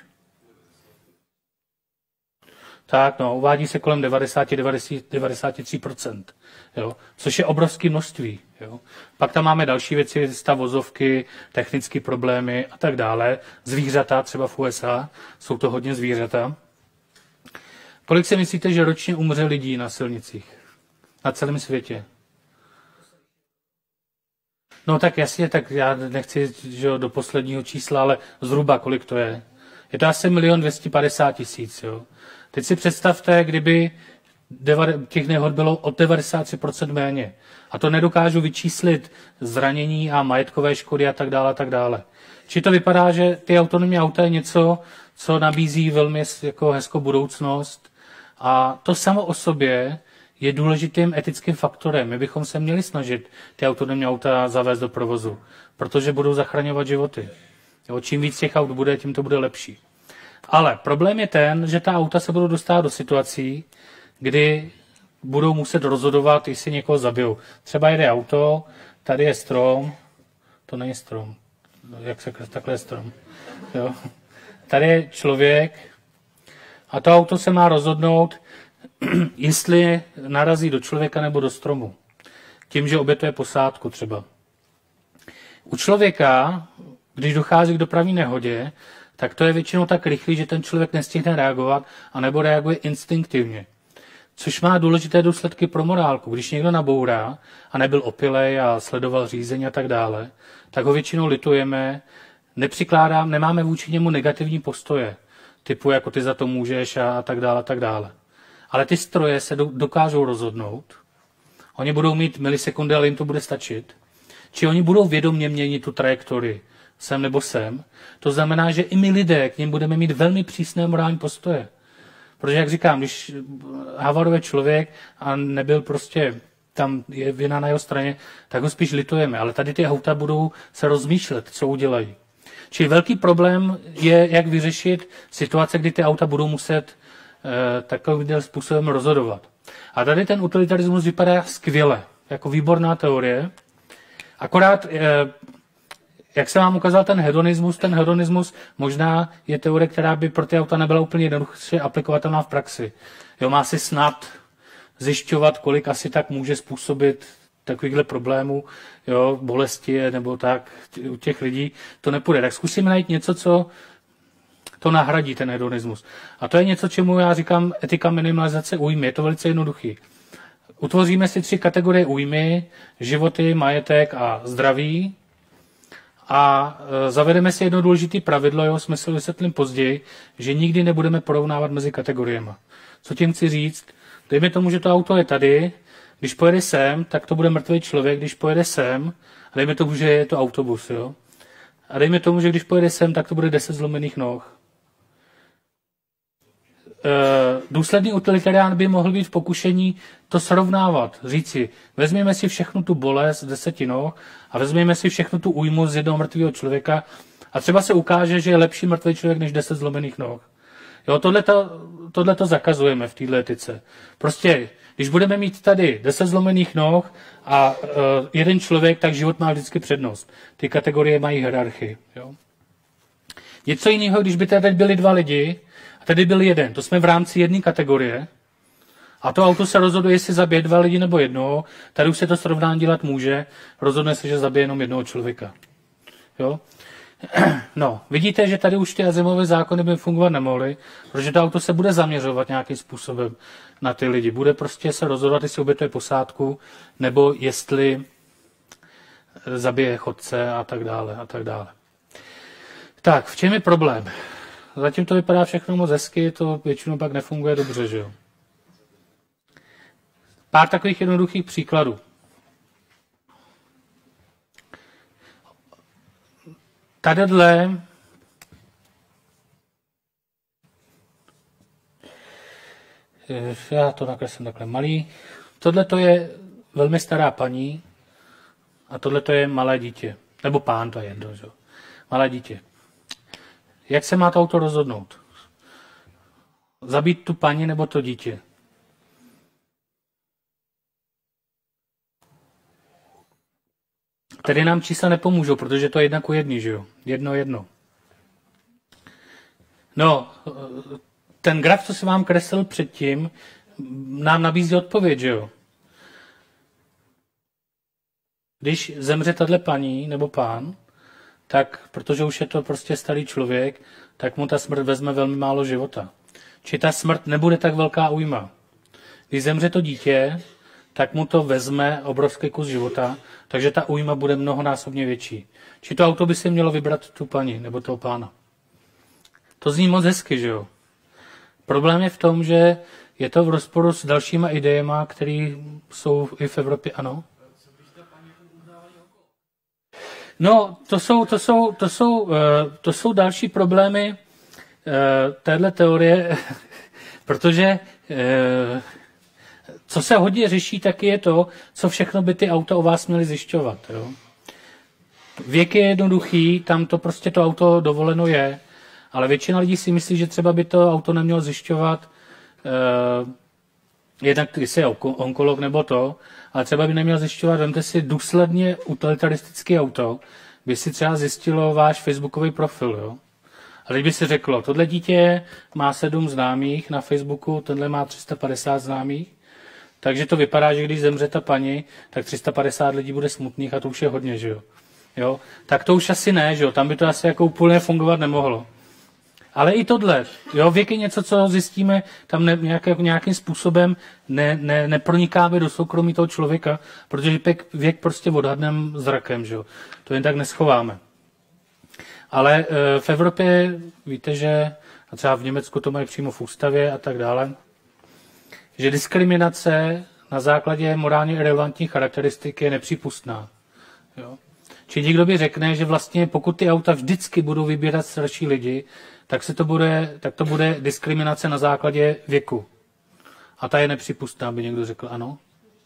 Tak, no, uvádí se kolem 93%, jo, což je obrovské množství. Jo. Pak tam máme další věci, stav vozovky, technické problémy a tak dále. Zvířata, třeba v USA, jsou to hodně zvířata. Kolik si myslíte, že ročně umře lidí na silnicích? Na celém světě? No tak jasně, tak já nechci že, do posledního čísla, ale zhruba kolik to je. Je to asi 1 250 000, jo. Teď si představte, kdyby těch nehod bylo o 93% méně. A to nedokážu vyčíslit zranění a majetkové škody a tak dále, a tak dále. Či to vypadá, že ty autonomní auta je něco, co nabízí velmi jako hezkou budoucnost. A to samo o sobě je důležitým etickým faktorem. My bychom se měli snažit ty autonomní auta zavést do provozu, protože budou zachraňovat životy. Jo, čím víc těch aut bude, tím to bude lepší. Ale problém je ten, že ta auta se budou dostávat do situací, kdy budou muset rozhodovat, jestli někoho zabijou. Třeba jede auto, tady je strom, to není strom, jak se takhle je strom. Jo. Tady je člověk a to auto se má rozhodnout, jestli narazí do člověka nebo do stromu. Tím, že obětuje posádku třeba. U člověka, když dochází k dopravní nehodě, tak to je většinou tak rychlý, že ten člověk nestihne reagovat, anebo reaguje instinktivně. Což má důležité důsledky pro morálku. Když někdo nabourá a nebyl opilej a sledoval řízení a tak dále, tak ho většinou litujeme, nemáme vůči němu negativní postoje, typu jako ty za to můžeš a tak dále, a tak dále. Ale ty stroje se dokážou rozhodnout, oni budou mít milisekundy, ale jim to bude stačit, či oni budou vědomě měnit tu trajektorii, sem nebo sem. To znamená, že i my lidé k nim budeme mít velmi přísné morální postoje. Protože, jak říkám, když havaruje člověk a nebyl prostě, tam je vina na jeho straně, tak ho spíš litujeme. Ale tady ty auta budou se rozmýšlet, co udělají. Čili velký problém je, jak vyřešit situace, kdy ty auta budou muset takovým způsobem rozhodovat. A tady ten utilitarismus vypadá skvěle, jako výborná teorie. Akorát, jak jsem vám ukázal ten hedonismus možná je teorie, která by pro ty auta nebyla úplně jednoduše aplikovatelná v praxi. Jo, má si snad zjišťovat, kolik asi tak může způsobit takovýchhle problémů, jo, bolesti nebo tak u těch lidí, to nepůjde. Tak zkusíme najít něco, co to nahradí ten hedonismus. A to je něco, čemu já říkám etika minimalizace újmy. Je to velice jednoduchý. Utvoříme si 3 kategorie újmy, životy, majetek a zdraví. A zavedeme si jedno důležité pravidlo, jeho smysl vysvětlím později, že nikdy nebudeme porovnávat mezi kategoriemi. Co tím chci říct? Dejme tomu, že to auto je tady, když pojede sem, tak to bude mrtvý člověk, když pojede sem, a dejme tomu, že je to autobus, jo? A dejme tomu, že když pojede sem, tak to bude 10 zlomených noh. Důsledný utilitarián by mohl být v pokušení to srovnávat, říci, vezměme si všechnu tu bolest z 10 noh a vezměme si všechnu tu újmu z jednoho mrtvého člověka a třeba se ukáže, že je lepší mrtvý člověk než 10 zlomených noh. Jo, tohleto zakazujeme v této etice. Prostě, když budeme mít tady 10 zlomených noh a jeden člověk, tak život má vždycky přednost. Ty kategorie mají hierarchii. Jo. Něco jiného, když by tady byli 2 lidi, a tady byl jeden, to jsme v rámci jedné kategorie, a to auto se rozhoduje, jestli zabije 2 lidi nebo jednoho, tady už se to srovnání dělat může, rozhodne se, že zabije jenom jednoho člověka. Jo? No, vidíte, že tady už ty Asimové zákony by fungovat nemohly, protože to auto se bude zaměřovat nějakým způsobem na ty lidi. Bude prostě se rozhodovat, jestli obětuje posádku, nebo jestli zabije chodce a tak dále, a tak dále. Tak, v čem je problém? Zatím to vypadá všechno moc hezky, to většinou pak nefunguje dobře, že jo? Pár takových jednoduchých příkladů. Tadyhle já to nakreslím takhle malý. Tohle to je velmi stará paní a tohle to je malé dítě. Nebo pán, to je jedno, že? Malé dítě. Jak se má to auto rozhodnout? Zabít tu paní nebo to dítě? Tady nám čísla nepomůžou, protože to je 1:1, že jo? 1:1. No, ten graf, co jsem vám kreslil předtím, nám nabízí odpověď, že jo? Když zemře tahle paní nebo pán, tak, protože už je to prostě starý člověk, tak mu ta smrt vezme velmi málo života. Či ta smrt nebude tak velká újma. Když zemře to dítě, tak mu to vezme obrovský kus života, takže ta újma bude mnohonásobně větší. Či to auto by si mělo vybrat tu paní nebo toho pána. To zní moc hezky, že jo? Problém je v tom, že je to v rozporu s dalšíma idejema, které jsou i v Evropě, ano? No, to jsou další problémy téhle teorie, protože co se hodně řeší, taky je to, co všechno by ty auta o vás měly zjišťovat. Jo? Věk je jednoduchý, tam to prostě to auto dovoleno je, ale většina lidí si myslí, že třeba by to auto nemělo zjišťovat jednak jestli je onkolog nebo to, ale třeba by neměl zjišťovat, vemte si důsledně utilitaristické auto, by si třeba zjistilo váš facebookový profil, jo. A teď by si řeklo, tohle dítě má 7 známých na Facebooku, tenhle má 350 známých, takže to vypadá, že když zemře ta paní, tak 350 lidí bude smutných a to už je hodně, že jo. Jo? Tak to už asi ne, že jo, tam by to asi jako úplně fungovat nemohlo. Ale i tohle, jo, věk je něco, co zjistíme, tam nějakým způsobem nepronikáme do soukromí toho člověka, protože věk prostě odhadneme zrakem, že jo. To jen tak neschováme. Ale v Evropě víte, že a třeba v Německu to mají přímo v ústavě a tak dále, že diskriminace na základě morálně relevantních charakteristik je nepřípustná. Jo. Či někdo by řekne, že vlastně pokud ty auta vždycky budou vybírat starší lidi, tak to bude diskriminace na základě věku. A ta je nepřípustná, by někdo řekl, ano?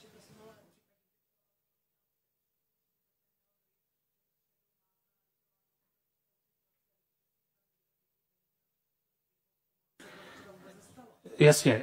Jasně.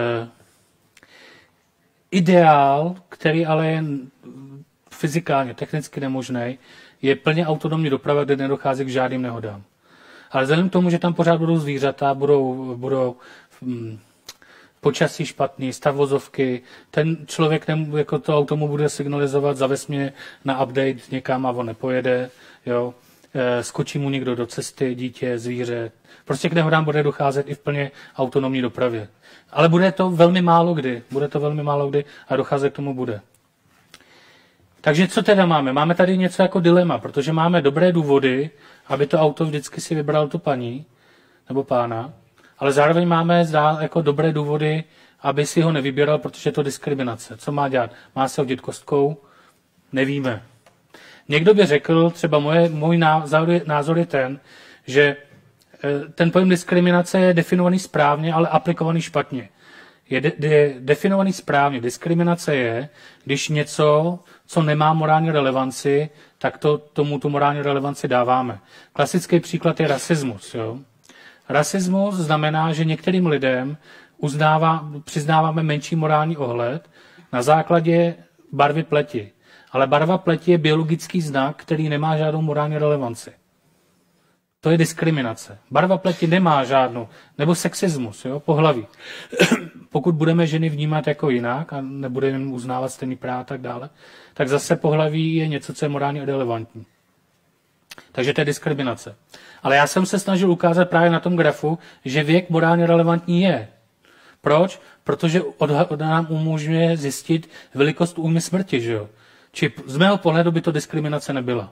Ideál, který ale je fyzikálně, technicky nemožný, je plně autonomní doprava, kde nedochází k žádným nehodám. Ale vzhledem k tomu, že tam pořád budou zvířata, budou počasí špatný, stav vozovky, ten člověk jako to auto mu bude signalizovat, zavez mě na update někam a on nepojede, jo. Skočí mu někdo do cesty, dítě, zvíře. Prostě k nehodám bude docházet i v plně autonomní dopravě. Ale bude to velmi málo kdy a docházet k tomu bude. Takže co teda máme? Máme tady něco jako dilema, protože máme dobré důvody, aby to auto vždycky si vybral tu paní nebo pána, ale zároveň máme jako dobré důvody, aby si ho nevybíral, protože je to diskriminace. Co má dělat? Má se hodit kostkou? Nevíme. Někdo by řekl, třeba můj názor je ten, že ten pojem diskriminace je definovaný správně, ale aplikovaný špatně. Je definovaný správně. Diskriminace je, když něco, co nemá morální relevanci, tak tomu tu morální relevanci dáváme. Klasický příklad je rasismus. Jo? Rasismus znamená, že některým lidem přiznáváme menší morální ohled na základě barvy pleti. Ale barva pleti je biologický znak, který nemá žádnou morální relevanci. To je diskriminace. Barva pleti nemá žádnou, nebo sexismus, jo, pohlaví. Pokud budeme ženy vnímat jako jinak a nebudeme jim uznávat stejný práv a tak dále, tak zase pohlaví je něco, co je morálně relevantní. Takže to je diskriminace. Ale já jsem se snažil ukázat právě na tom grafu, že věk morálně relevantní je. Proč? Protože nám umožňuje zjistit velikost újmy smrti, že jo. Či z mého pohledu by to diskriminace nebyla.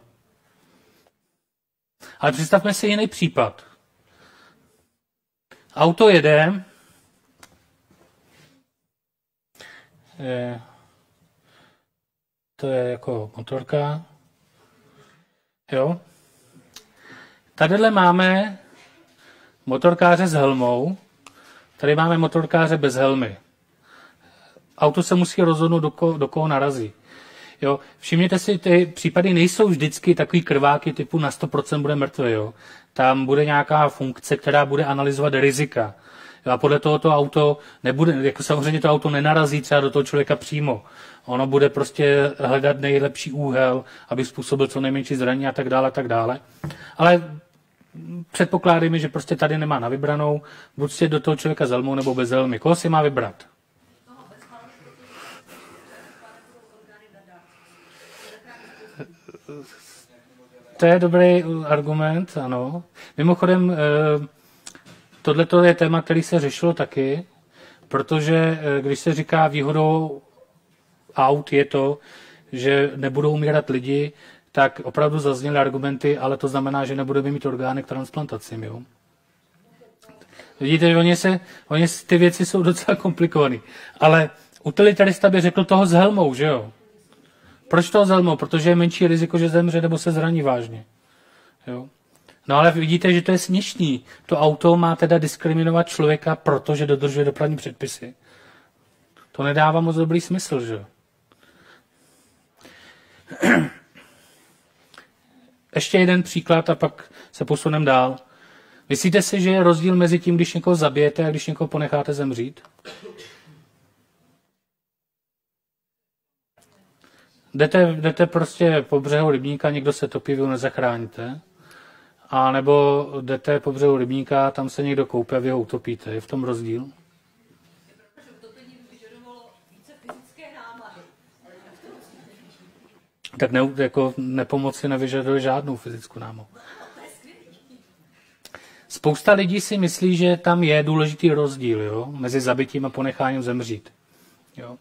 Ale představme si jiný případ. Auto jede, To je jako motorka. Jo. Tadyhle máme motorkáře s helmou, tady máme motorkáře bez helmy. Auto se musí rozhodnout, do koho narazí. Jo. Všimněte si, ty případy nejsou vždycky takový krváky typu na 100% bude mrtvý. Jo. Tam bude nějaká funkce, která bude analyzovat rizika. Jo. A podle toho to auto nebude, jako samozřejmě to auto nenarazí třeba do toho člověka přímo. Ono bude prostě hledat nejlepší úhel, aby způsobil co nejmenší zranění a tak dále, a tak dále. Ale předpokládejme, že prostě tady nemá na vybranou, buď si do toho člověka s helmou nebo bez helmy. Koho si má vybrat? To je dobrý argument, ano. Mimochodem, tohleto je téma, který se řešilo taky, protože když se říká výhodou aut je to, že nebudou umírat lidi, tak opravdu zazněly argumenty, ale to znamená, že nebudeme mít orgány k transplantacím. Jo? Vidíte, ty věci jsou docela komplikované. Ale utilitarista by řekl toho s helmou, že jo? Proč toho s helmou? Protože je menší riziko, že zemře nebo se zraní vážně. Jo? No ale vidíte, že to je směšný. To auto má teda diskriminovat člověka, protože dodržuje dopravní předpisy. To nedává moc dobrý smysl, že jo? Ještě jeden příklad a pak se posuneme dál. Myslíte si, že je rozdíl mezi tím, když někoho zabijete a když někoho ponecháte zemřít? Jdete prostě po břehu rybníka, někdo se topí, vy ho nezachráníte. A nebo jdete po břehu rybníka, tam se někdo koupe a vy ho utopíte. Je v tom rozdíl? Tak jako nepomoci nevyžaduje žádnou fyzickou námahu. Spousta lidí si myslí, že tam je důležitý rozdíl, jo, mezi zabitím a ponecháním zemřít. Jo.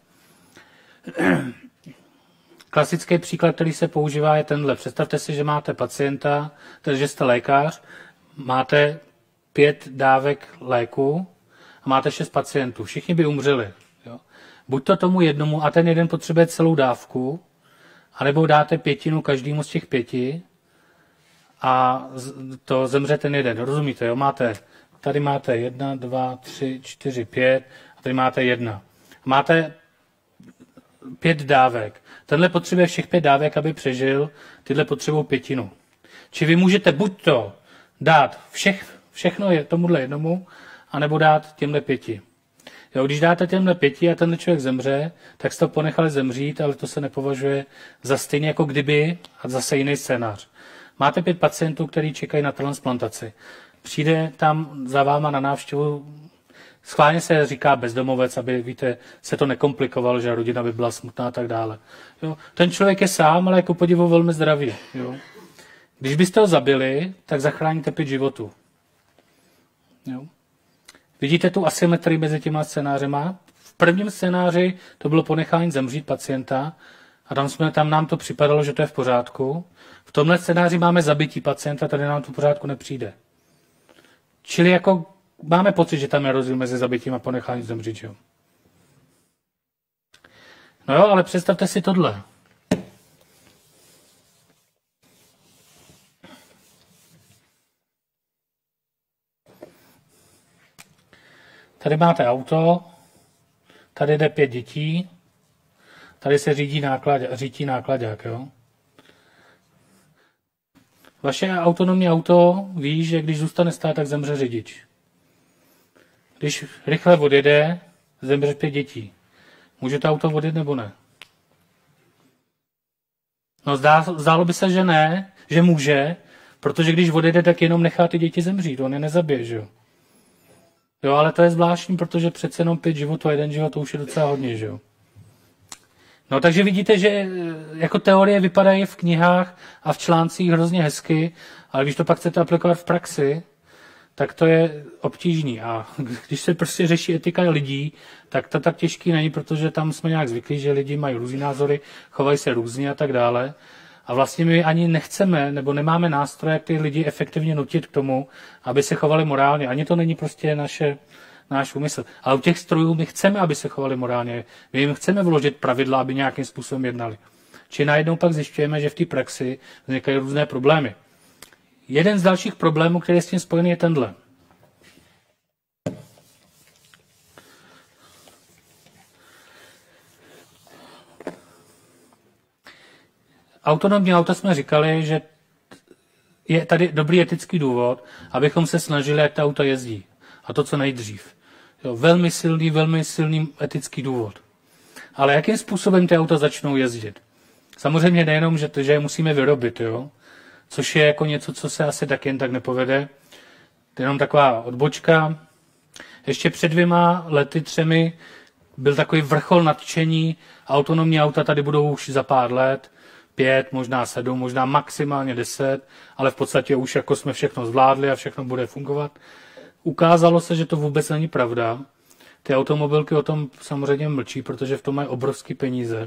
Klasický příklad, který se používá, je tenhle. Představte si, že máte pacienta, takže jste lékař, máte 5 dávek léku a máte 6 pacientů. Všichni by umřeli. Jo. Buď to tomu jednomu a ten jeden potřebuje celou dávku, anebo dáte 1/5 každému z těch 5 a to zemře ten jeden. Rozumíte, jo? Tady máte 1, 2, 3, 4, 5 a tady máte 1. Máte 5 dávek. Tenhle potřebuje všech 5 dávek, aby přežil, tyhle potřebují 1/5. Či vy můžete buď to dát všechno je tomuhle jednomu, anebo dát těmhle 5. Jo, když dáte těmhle 5 a tenhle člověk zemře, tak jste to ponechali zemřít, ale to se nepovažuje za stejně jako kdyby a zase jiný scénář. Máte 5 pacientů, kteří čekají na transplantaci. Přijde tam za váma na návštěvu, schválně se říká bezdomovec, aby, víte, se to nekomplikovalo, že rodina by byla smutná a tak dále. Jo, ten člověk je sám, ale jako podivu velmi zdravý. Jo. Když byste ho zabili, tak zachráníte 5 životů. Jo. Vidíte tu asymetrii mezi těma scénářema? V prvním scénáři to bylo ponechání zemřít pacienta a tam nám to připadalo, že to je v pořádku. V tomhle scénáři máme zabití pacienta, tady nám to v pořádku nepřijde. Čili jako máme pocit, že tam je rozdíl mezi zabitím a ponecháním zemřít. Jo? No jo, ale představte si tohle. Tady máte auto, tady jde 5 dětí, tady se řídí nákladák. Jo? Vaše autonomní auto ví, že když zůstane stát, tak zemře řidič. Když rychle odjede, zemře 5 dětí. Může to auto odjet nebo ne? No zdálo by se, že ne, že může, protože když odjede, tak jenom nechá ty děti zemřít, on je nezabije, že jo? Jo, ale to je zvláštní, protože přece jenom 5 životů a 1 život, to už je docela hodně, že jo? No takže vidíte, že jako teorie vypadají v knihách a v článcích hrozně hezky, ale když to pak chcete aplikovat v praxi, tak to je obtížný. A když se prostě řeší etika lidí, tak to tak těžký není, protože tam jsme nějak zvyklí, že lidi mají různý názory, chovají se různě a tak dále. A vlastně my ani nechceme, nebo nemáme nástroje, jak ty lidi efektivně nutit k tomu, aby se chovali morálně. Ani to není prostě náš úmysl. Ale u těch strojů my chceme, aby se chovali morálně. My jim chceme vložit pravidla, aby nějakým způsobem jednali. Či najednou pak zjišťujeme, že v té praxi vznikají různé problémy. Jeden z dalších problémů, který je s tím spojený, je tenhle. Autonomní auta jsme říkali, že je tady dobrý etický důvod, abychom se snažili, jak ta auta jezdí. A to co nejdřív. Jo, velmi silný etický důvod. Ale jakým způsobem ty auta začnou jezdit? Samozřejmě nejenom, že je musíme vyrobit, jo? Což je jako něco, co se asi tak jen tak nepovede. To je jenom taková odbočka. Ještě před 2 lety, 3 byl takový vrchol nadšení. Autonomní auta tady budou už za pár let. 5, možná 7, možná maximálně 10, ale v podstatě už jako jsme všechno zvládli a všechno bude fungovat. Ukázalo se, že to vůbec není pravda. Ty automobilky o tom samozřejmě mlčí, protože v tom mají obrovské peníze.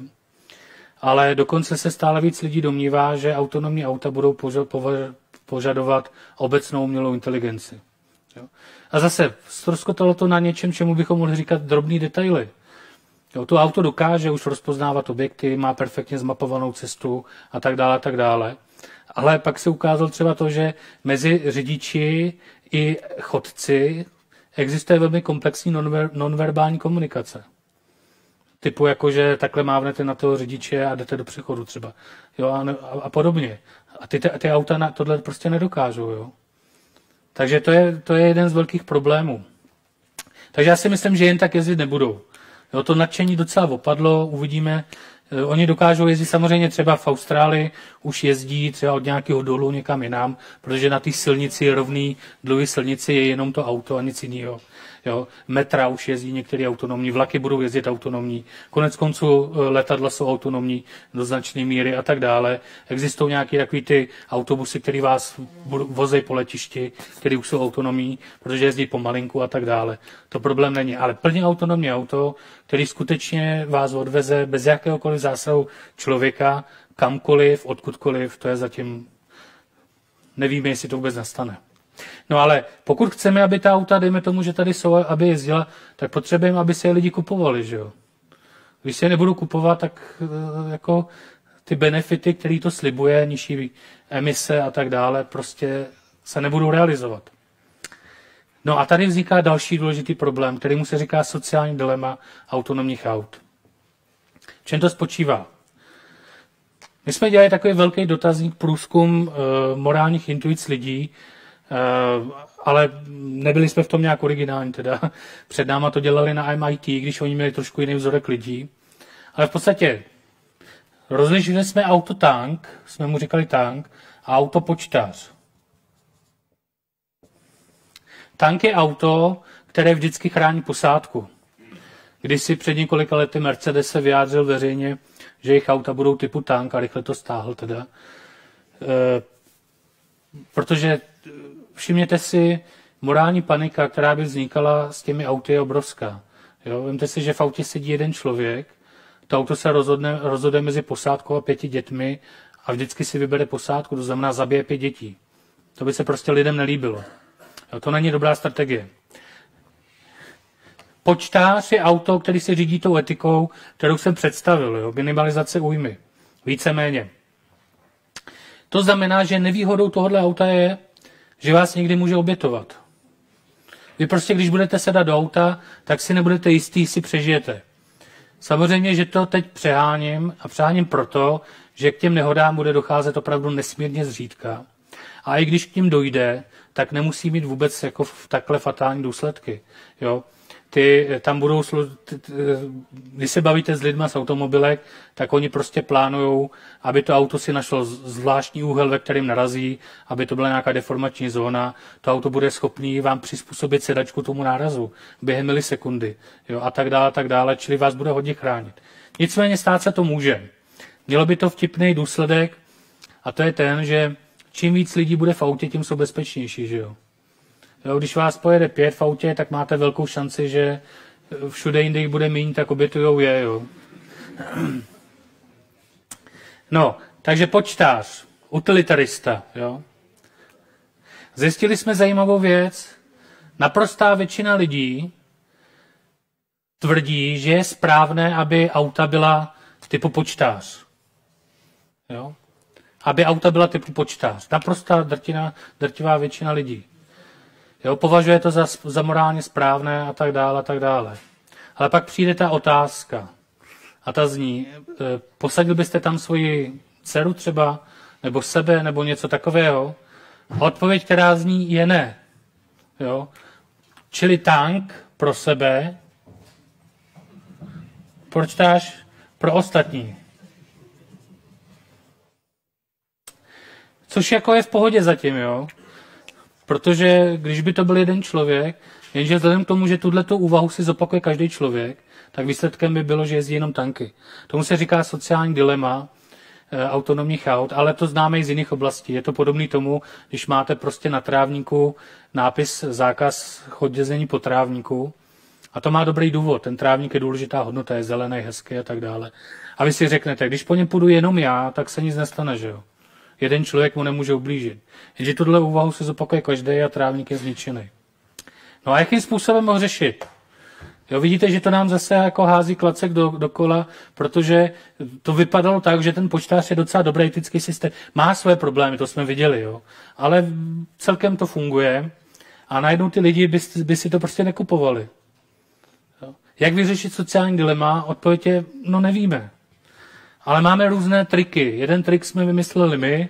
Ale dokonce se stále víc lidí domnívá, že autonomní auta budou požadovat obecnou umělou inteligenci. Jo? A zase ztroskotalo to na něčem, čemu bychom mohli říkat drobný detaily. Jo, to auto dokáže už rozpoznávat objekty, má perfektně zmapovanou cestu a tak dále, a tak dále. Ale pak se ukázalo třeba to, že mezi řidiči i chodci existuje velmi komplexní nonverbální komunikace. Typu jako, že takhle mávnete na toho řidiče a jdete do přechodu třeba. Jo, a podobně. A ty auta tohle prostě nedokážou. Jo. Takže to je jeden z velkých problémů. Takže já si myslím, že jen tak jezdit nebudou. Jo, to nadšení docela opadlo, uvidíme. Oni dokážou jezdit samozřejmě třeba v Austrálii, už jezdí třeba od nějakého dolu někam jinam, protože na té silnici, rovný dlouhé silnici je jenom to auto a nic jiného. Jo, metra už jezdí některé autonomní, vlaky budou jezdit autonomní, konec konců letadla jsou autonomní do značné míry a tak dále. Existují nějaké takový ty autobusy, které vás vozejí po letišti, které už jsou autonomní, protože jezdí pomalinku a tak dále. To problém není, ale plně autonomní auto, který skutečně vás odveze bez jakéhokoliv zásahu člověka, kamkoliv, odkudkoliv, to je zatím, nevíme, jestli to vůbec nastane. No ale pokud chceme, aby ta auta, dejme tomu, že tady jsou, aby jezdila, tak potřebujeme, aby se je lidi kupovali, že jo. Když se je nebudou kupovat, tak jako ty benefity, které to slibuje, nižší emise a tak dále, prostě se nebudou realizovat. No a tady vzniká další důležitý problém, kterému se říká sociální dilema autonomních aut. V čem to spočívá? My jsme dělali takový velký dotazník, průzkum morálních intuic lidí, ale nebyli jsme v tom nějak originální, teda před náma to dělali na MIT, když oni měli trošku jiný vzorek lidí. Ale v podstatě rozlišili jsme autotank, jsme mu říkali tank, a autopočtář. Tank je auto, které vždycky chrání posádku. Když si před několika lety Mercedes se vyjádřil veřejně, že jejich auta budou typu tank a rychle to stáhl teda. Protože všimněte si, morální panika, která by vznikala s těmi auty, je obrovská. Jo? Vemte si, že v autě sedí jeden člověk, to auto se rozhodne mezi posádkou a 5 dětmi a vždycky si vybere posádku, to znamená zabije 5 dětí. To by se prostě lidem nelíbilo. Jo? To není dobrá strategie. Počtář je auto, který se řídí tou etikou, kterou jsem představil. Jo? Minimalizace újmy. Víceméně. To znamená, že nevýhodou tohohle auta je, že vás někdy může obětovat. Vy prostě, když budete sedat do auta, tak si nebudete jistý, jestli přežijete. Samozřejmě, že to teď přeháním a přeháním proto, že k těm nehodám bude docházet opravdu nesmírně zřídka. A i když k ním dojde, tak nemusí mít vůbec jako takhle fatální důsledky. Jo? Tam budou, když se bavíte s lidma z automobilek, tak oni prostě plánujou, aby to auto si našlo zvláštní úhel, ve kterém narazí, aby to byla nějaká deformační zóna. To auto bude schopný vám přizpůsobit sedačku tomu nárazu během milisekundy, jo, a tak dále, čili vás bude hodně chránit. Nicméně stát se to může. Mělo by to vtipný důsledek a to je ten, že čím víc lidí bude v autě, tím jsou bezpečnější, že jo. Jo, když vás pojede 5 v autě, tak máte velkou šanci, že všude jinde jich bude méně, tak obětujou je. Jo. No, takže počtář, utilitarista. Jo. Zjistili jsme zajímavou věc. Naprostá většina lidí tvrdí, že je správné, aby auta byla typu počtář. Jo? Aby auta byla typu počtář. Naprostá drtivá většina lidí. Jo? Považuje to za morálně správné a tak dále, a tak dále. Ale pak přijde ta otázka. A ta zní, posadil byste tam svoji dceru třeba, nebo sebe, nebo něco takového? A odpověď, která zní, je ne. Jo? Čili tank pro sebe, počtář pro ostatní. Což jako je v pohodě zatím, jo? Protože když by to byl jeden člověk, jenže vzhledem k tomu, že tuto úvahu si zopakuje každý člověk, tak výsledkem by bylo, že jezdí jenom tanky. Tomu se říká sociální dilema autonomních aut, ale to známe i z jiných oblastí. Je to podobný tomu, když máte prostě na trávníku nápis zákaz chodězení po trávníku. A to má dobrý důvod. Ten trávník je důležitá hodnota, je zelený, hezký a tak dále. A vy si řeknete, když po něm půjdu jenom já, tak se nic nestane, že jo? Jeden člověk mu nemůže ublížit. Jenže tuhle úvahu se zopakuje každý a trávník je zničený. No a jakým způsobem ho řešit? Jo, vidíte, že to nám zase jako hází klacek do kola, protože to vypadalo tak, že ten počtář je docela dobrý etický systém. Má své problémy, to jsme viděli, jo. Ale celkem to funguje a najednou ty lidi by si to prostě nekupovali. Jo. Jak vyřešit sociální dilema? Odpověď je, no nevíme. Ale máme různé triky. Jeden trik jsme vymysleli my.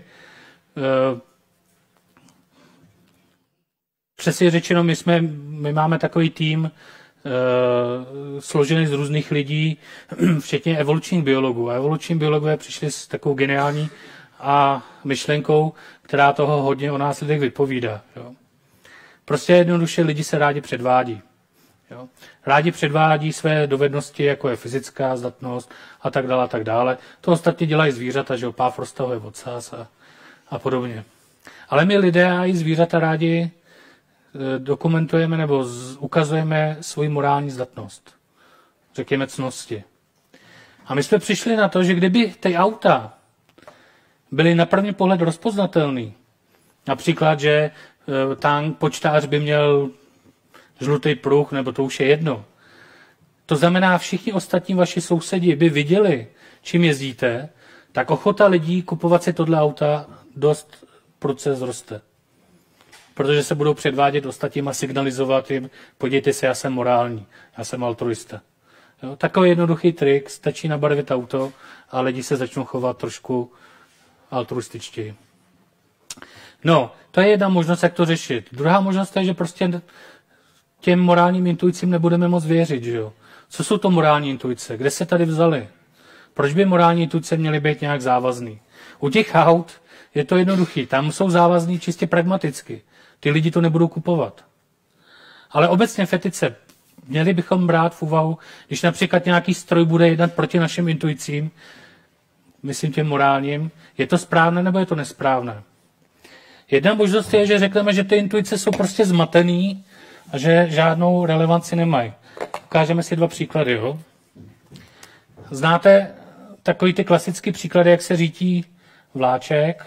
Přesně řečeno, my máme takový tým složený z různých lidí, včetně evolučních biologů. A evoluční biologové přišli s takovou geniální myšlenkou, která toho hodně o nás lidech vypovídá. Jo. Prostě jednoduše lidi se rádi předvádí. Jo. Rádi předvádí své dovednosti, jako je fyzická zdatnost a tak dále, a tak dále. To ostatně dělají zvířata, že Páv roztahuje ocas a podobně. Ale my lidé a i zvířata rádi dokumentujeme nebo ukazujeme svoji morální zdatnost. Řekněme ctnosti. A my jsme přišli na to, že kdyby ty auta byly na první pohled rozpoznatelný, například, že tank počtář by měl žlutý pruh, nebo to už je jedno. To znamená, všichni ostatní vaši sousedi by viděli, čím jezdíte, tak ochota lidí kupovat si tohle auta dost prudce zroste. Protože se budou předvádět ostatním a signalizovat jim, podívejte se, já jsem morální, já jsem altruista. Jo, takový jednoduchý trik, stačí nabarvit auto a lidi se začnou chovat trošku altruističtěji. No, to je jedna možnost, jak to řešit. Druhá možnost je, že prostě těm morálním intuicím nebudeme moc věřit. Že jo? Co jsou to morální intuice? Kde se tady vzaly? Proč by morální intuice měly být nějak závazný? U těch aut je to jednoduchý. Tam jsou závazný čistě pragmaticky. Ty lidi to nebudou kupovat. Ale obecně fetice měli bychom brát v úvahu, když například nějaký stroj bude jednat proti našim intuicím, myslím těm morálním, je to správné nebo je to nesprávné? Jedna možnost je, že řekneme, že ty intuice jsou prostě zmatený a že žádnou relevanci nemají. Ukážeme si dva příklady. Jo? Znáte takový ty klasický příklady, jak se řítí vláček?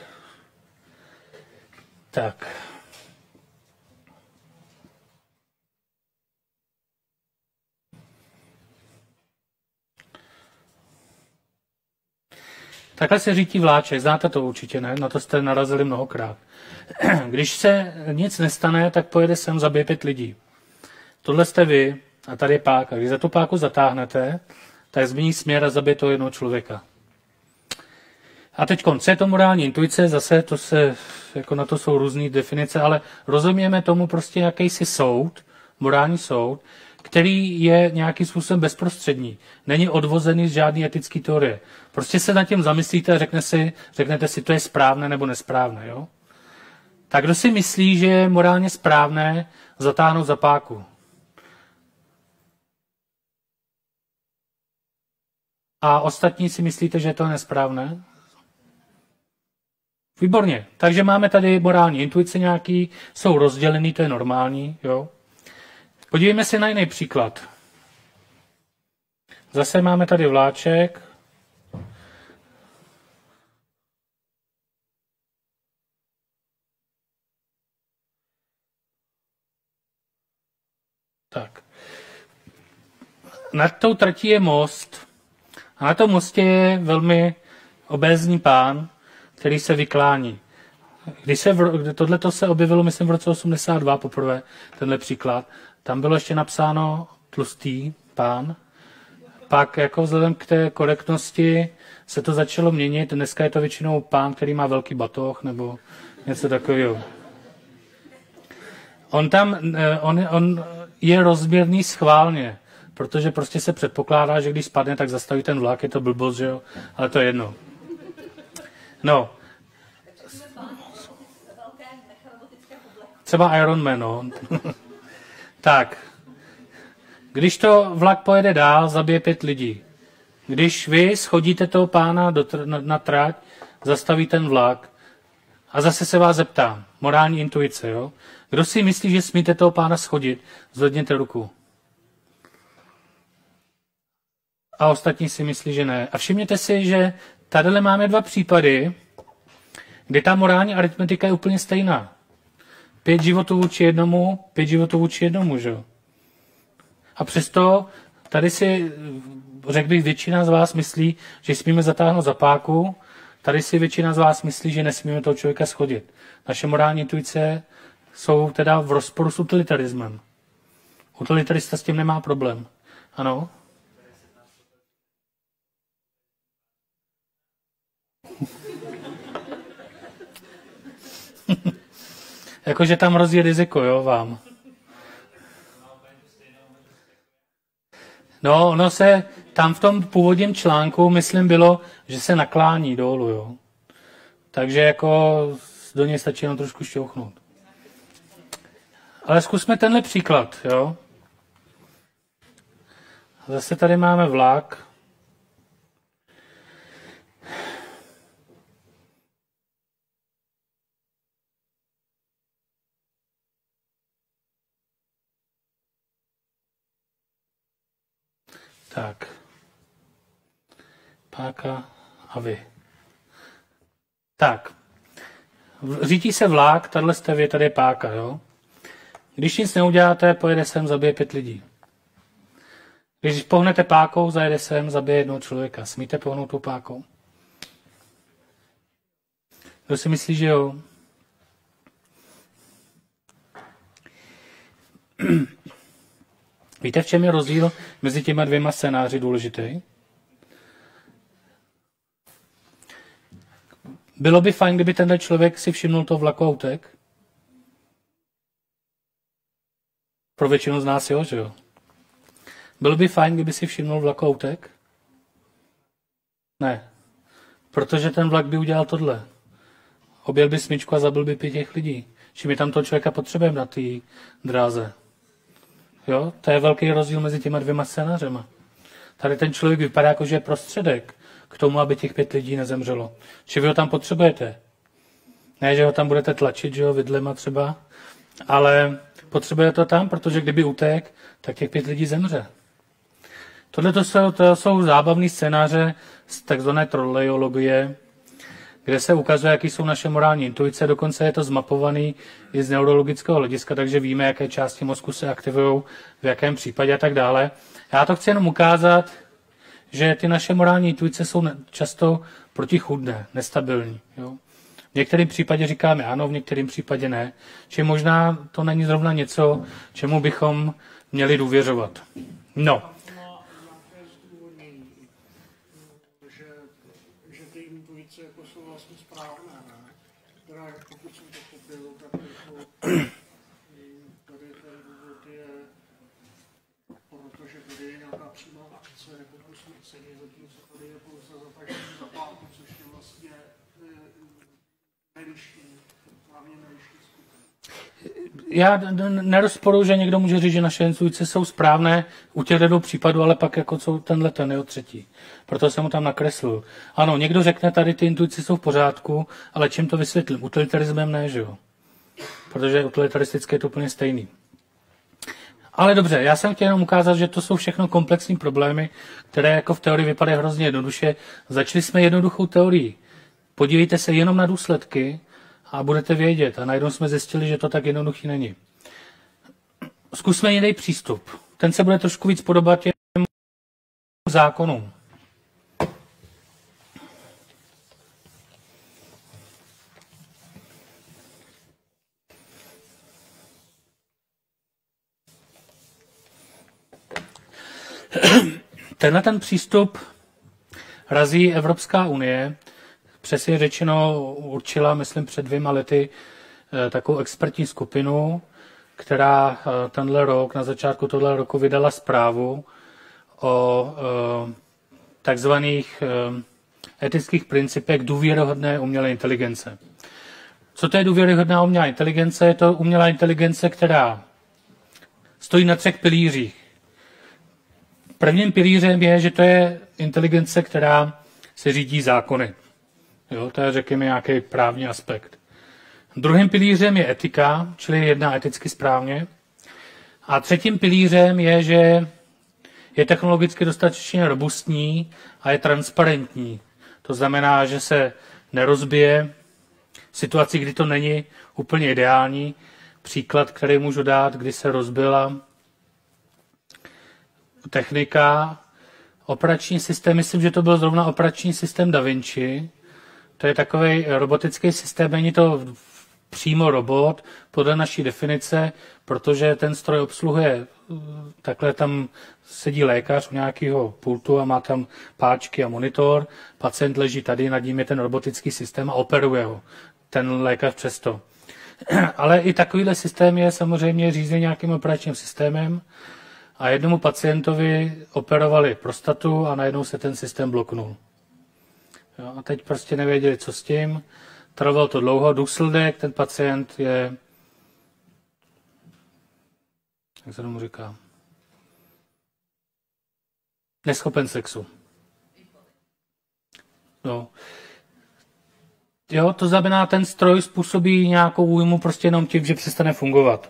Tak. Takhle se řítí vláček, znáte to určitě, ne? Na to jste narazili mnohokrát. Když se nic nestane, tak pojede sem, zabije 5 lidí. Tohle jste vy a tady je páka. Když za tu páku zatáhnete, tak změní směr a zabije toho jednoho člověka. A teď co je to morální intuice? Zase to se, jako na to jsou různé definice, ale rozumíme tomu prostě jakýsi soud, morální soud, který je nějakým způsobem bezprostřední. Není odvozený z žádné etické teorie. Prostě se nad tím zamyslíte a řeknete si, to je správné nebo nesprávné. Jo? Tak kdo si myslí, že je morálně správné zatáhnout za páku? A ostatní si myslíte, že je to nesprávné? Výborně. Takže máme tady morální intuice nějaký, jsou rozdělený, to je normální. Jo? Podívejme se na jiný příklad. Zase máme tady vláček. Tak. nad tou tratí je most a na tom mostě je velmi obézní pán, který se vyklání. Tohleto se objevilo, myslím, v roce 82 poprvé, tenhle příklad. Tam bylo ještě napsáno tlustý pán. Pak jako vzhledem k té korektnosti se to začalo měnit. Dneska je to většinou pán, který má velký batoh nebo něco takového. On je rozměrný schválně, protože prostě se předpokládá, že když spadne, tak zastaví ten vlak, je to blbost, že jo? Ale to je jedno. No. Třeba Iron Man, no. Tak. Když to vlak pojede dál, zabije 5 lidí. Když vy schodíte toho pána na trať, zastaví ten vlak a zase se vás zeptám, morální intuice, jo? Kdo si myslí, že smíte toho pána schodit, zvedněte ruku. A ostatní si myslí, že ne. A všimněte si, že tady máme 2 případy, kdy ta morální aritmetika je úplně stejná. 5 životů vůči jednomu, 5 životů vůči jednomu, že jo? A přesto tady si, řekl bych, většina z vás myslí, že smíme zatáhnout za páku, tady si většina z vás myslí, že nesmíme toho člověka schodit. Naše morální intuice jsou teda v rozporu s utilitarismem. Utilitarista s tím nemá problém. Ano? Jakože tam hrozí riziko, jo, vám. No, ono se tam v tom původním článku, myslím, bylo, že se naklání dolů, jo. Takže jako do něj stačí jenom trošku šťouchnout. Ale zkusme tenhle příklad, jo. Zase tady máme vlak. Tak. Páka a vy. Tak. Řítí se vlak, tahle stevě, tady je páka, jo. Když nic neuděláte, pojede sem, zabije 5 lidí. Když pohnete pákou, zajede sem, zabije jednoho člověka. Smíte pohnout tou pákou? Kdo si myslí, že jo? Víte, v čem je rozdíl mezi těma 2 scénáři důležitý? Bylo by fajn, kdyby tenhle člověk si všimnul toho vlaku a utek? Pro většinu z nás jo, že jo? Bylo by fajn, kdyby si všimnul vlaku a utek? Ne. Protože ten vlak by udělal tohle. Objel by smyčku a zabil by 5 těch lidí. Čím my tam toho člověka potřebujeme na té dráze. Jo? To je velký rozdíl mezi těma 2 scénářema. Tady ten člověk vypadá jako, že je prostředek k tomu, aby těch 5 lidí nezemřelo. Či vy ho tam potřebujete. Ne, že ho tam budete tlačit, že jo, vidlema třeba, ale potřebujete to tam, protože kdyby utek, tak těch 5 lidí zemře. To jsou zábavné scénáře z takzvané trolejologie, kde se ukazuje, jaký jsou naše morální intuice, dokonce je to zmapovaný i z neurologického hlediska, takže víme, jaké části mozku se aktivují, v jakém případě a tak dále. Já to chci jenom ukázat, že ty naše morální intuice jsou často protichůdné, nestabilní. Jo? V některém případě říkáme ano, v některém případě ne. Či možná to není zrovna něco, čemu bychom měli důvěřovat. No. Že ty intuice jako jsou vlastně správné, ne? Teda pokud jsem to pochopil, tak jako tady ten důvod je, protože tady je nějaká přímá akce, jako to smrcení, zatímco tady je pouze zatažení za páku, což je vlastně nejvyšší, hlavně nejvyšší skutek. Já nerozporuji, že někdo může říct, že naše intuice jsou správné u těch 2 případů, ale pak jako jsou ten jeho třetí. Proto jsem mu tam nakreslil. Ano, někdo řekne, tady ty intuice jsou v pořádku, ale čím to vysvětlím? Utilitarismem ne, že jo? Protože utilitaristické je to úplně stejný. Ale dobře, já jsem chtěl jenom ukázat, že to jsou všechno komplexní problémy, které jako v teorii vypadají hrozně jednoduše. Začali jsme jednoduchou teorií. Podívejte se jenom na důsledky a budete vědět. A najednou jsme zjistili, že to tak jednoduchý není. Zkusme jiný přístup. Ten se bude trošku víc podobat těm zákonům. Tenhle ten přístup razí Evropská unie. Přesně řečeno určila, myslím, před 2 lety takovou expertní skupinu, která tenhle rok, na začátku tohle roku vydala zprávu o takzvaných etických principech důvěryhodné umělé inteligence. Co to je důvěryhodná umělá inteligence? Je to umělá inteligence, která stojí na 3 pilířích. Prvním pilířem je, že to je inteligence, která se řídí zákony. Jo, to je, řekněme, nějaký právní aspekt. Druhým pilířem je etika, čili jedná eticky správně. A třetím pilířem je, že je technologicky dostatečně robustní a je transparentní. To znamená, že se nerozbije v situaci, kdy to není úplně ideální. Příklad, který můžu dát, kdy se rozbila technika, operační systém, myslím, že to byl zrovna operační systém Da Vinci. To je takový robotický systém, není to přímo robot, podle naší definice, protože ten stroj obsluhuje, takhle tam sedí lékař u nějakého pultu a má tam páčky a monitor, pacient leží tady, nad ním je ten robotický systém a operuje ho, ten lékař přesto. Ale i takovýhle systém je samozřejmě řízený nějakým operačním systémem a jednomu pacientovi operovali prostatu a najednou se ten systém bloknul. Jo, a teď prostě nevěděli, co s tím. Trvalo to dlouho. Důsledek, ten pacient je, jak se tomu říká, neschopen sexu. No. Jo, to znamená, ten stroj způsobí nějakou újmu prostě jenom tím, že přestane fungovat.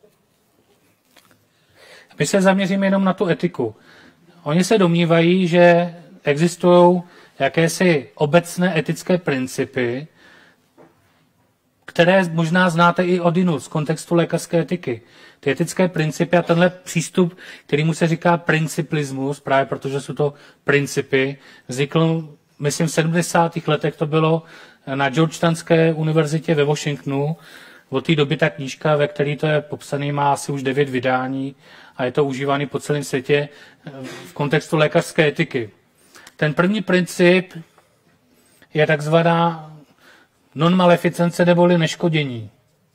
My se zaměříme jenom na tu etiku. Oni se domnívají, že existují jakési obecné etické principy, které možná znáte i odinut z kontextu lékařské etiky. Ty etické principy a tenhle přístup, kterýmu se říká principlismus, právě protože jsou to principy, vznikl, myslím, v 70. letech to bylo na Georgetownské univerzitě ve Washingtonu. Od té doby ta knížka, ve které to je popsaný, má asi už 9 vydání a je to užívaný po celém světě v kontextu lékařské etiky. Ten první princip je takzvaná non-maleficence neboli neškodění.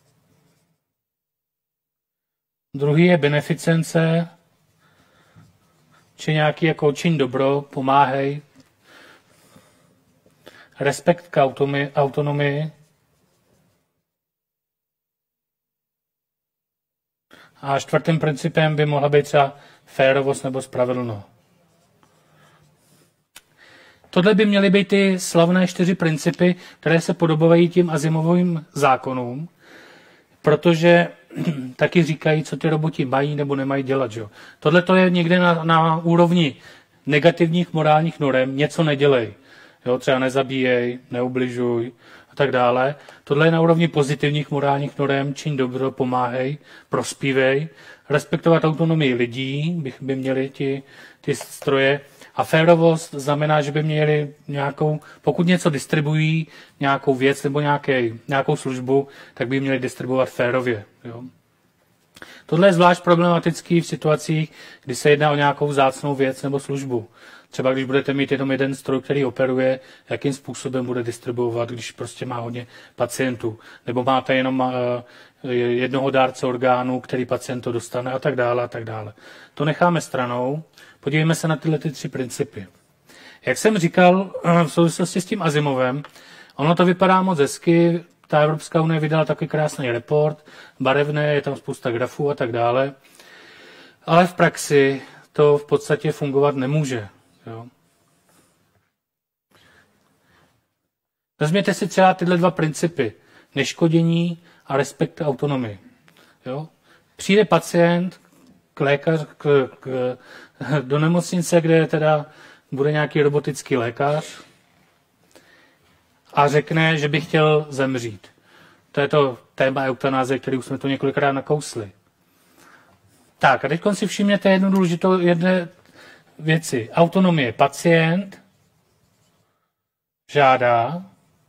Druhý je beneficence, či nějaký jako čiň dobro, pomáhej. Respekt k autonomii. A čtvrtým principem by mohla být třeba férovost nebo spravedlnost. Tohle by měly být ty slavné 4 principy, které se podobají tím Asimovovým zákonům, protože taky říkají, co ty roboti mají nebo nemají dělat. Tohle to je někde na úrovni negativních morálních norem, něco nedělej. Jo, třeba nezabíjej, neubližuj a tak dále. Tohle je na úrovni pozitivních morálních norem, čiň dobro, pomáhej, prospívej, respektovat autonomii lidí, by měli ty stroje. A férovost znamená, že by měli nějakou, pokud něco distribuují, nějakou věc nebo nějakou službu, tak by měli distribuovat férově. Jo. Tohle je zvlášť problematický v situacích, kdy se jedná o nějakou vzácnou věc nebo službu. Třeba když budete mít jenom jeden stroj, který operuje, jakým způsobem bude distribuovat, když prostě má hodně pacientů. Nebo máte jenom jednoho dárce orgánů, který pacient to dostane a tak dále a tak dále. To necháme stranou. Podívejme se na tyhle 3 principy. Jak jsem říkal, v souvislosti s tím Asimovem, ono to vypadá moc hezky, ta Evropská unie vydala takový krásný report, barevné, je tam spousta grafů a tak dále, ale v praxi to v podstatě fungovat nemůže. Jo. Vezměte si třeba tyhle 2 principy, neškodění a respekt k autonomii. Jo. Přijde pacient k lékař, do nemocnice, kde teda bude nějaký robotický lékař a řekne, že by chtěl zemřít. To je to téma eutanázie, který už jsme to několikrát nakousli. Tak a teď si všimněte jednu důležitou věci. Autonomie pacient žádá.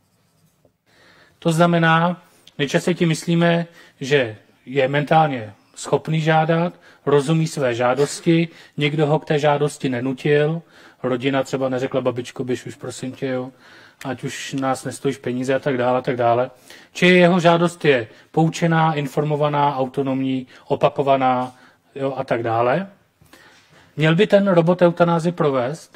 To znamená, nejčastěji tím myslíme, že je mentálně schopný žádat, rozumí své žádosti, někdo ho k té žádosti nenutil, rodina třeba neřekla babičko, běž už prosím tě, jo, ať už nás nestojíš peníze a tak dále, a tak dále. Čili jeho žádost je poučená, informovaná, autonomní, opakovaná, jo, a tak dále. Měl by ten robot eutanázi provést?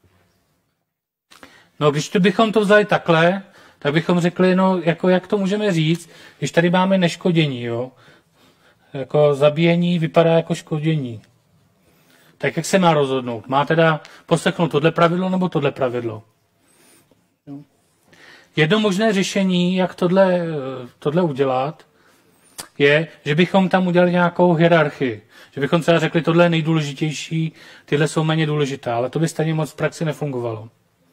No, když bychom to vzali takhle, tak bychom řekli, no, jako jak to můžeme říct, když tady máme neškodění, jo? Jako zabíjení vypadá jako škodění. Tak jak se má rozhodnout? Má teda poslechnout tohle pravidlo nebo tohle pravidlo? Jo. Jedno možné řešení, jak tohle udělat, je, že bychom tam udělali nějakou hierarchii. Že bychom třeba řekli, tohle je nejdůležitější, tyhle jsou méně důležitá, ale to by stejně moc v praxi nefungovalo.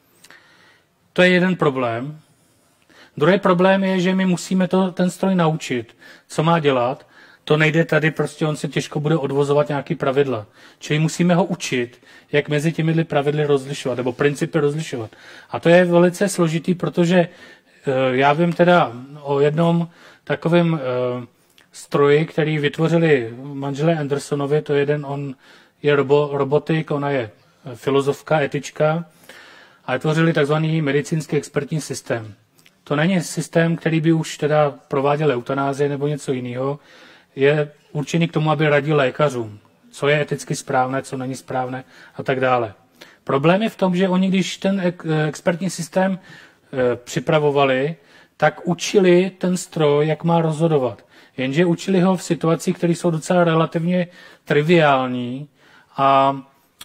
To je jeden problém. Druhý problém je, že my musíme ten stroj naučit, co má dělat. To nejde tady, prostě on se těžko bude odvozovat nějaký pravidla. Čili musíme ho učit, jak mezi těmi pravidly rozlišovat, nebo principy rozlišovat. A to je velice složitý, protože já vím teda o jednom takovém stroji, který vytvořili manželé Andersonovi, to je jeden, on je robotik, ona je filozofka, etička, a vytvořili takzvaný medicínský expertní systém. To není systém, který by už teda prováděl eutanázii nebo něco jiného, je určený k tomu, aby radil lékařům, co je eticky správné, co není správné a tak dále. Problém je v tom, že oni, když ten expertní systém připravovali, tak učili ten stroj, jak má rozhodovat. Jenže učili ho v situacích, které jsou docela relativně triviální a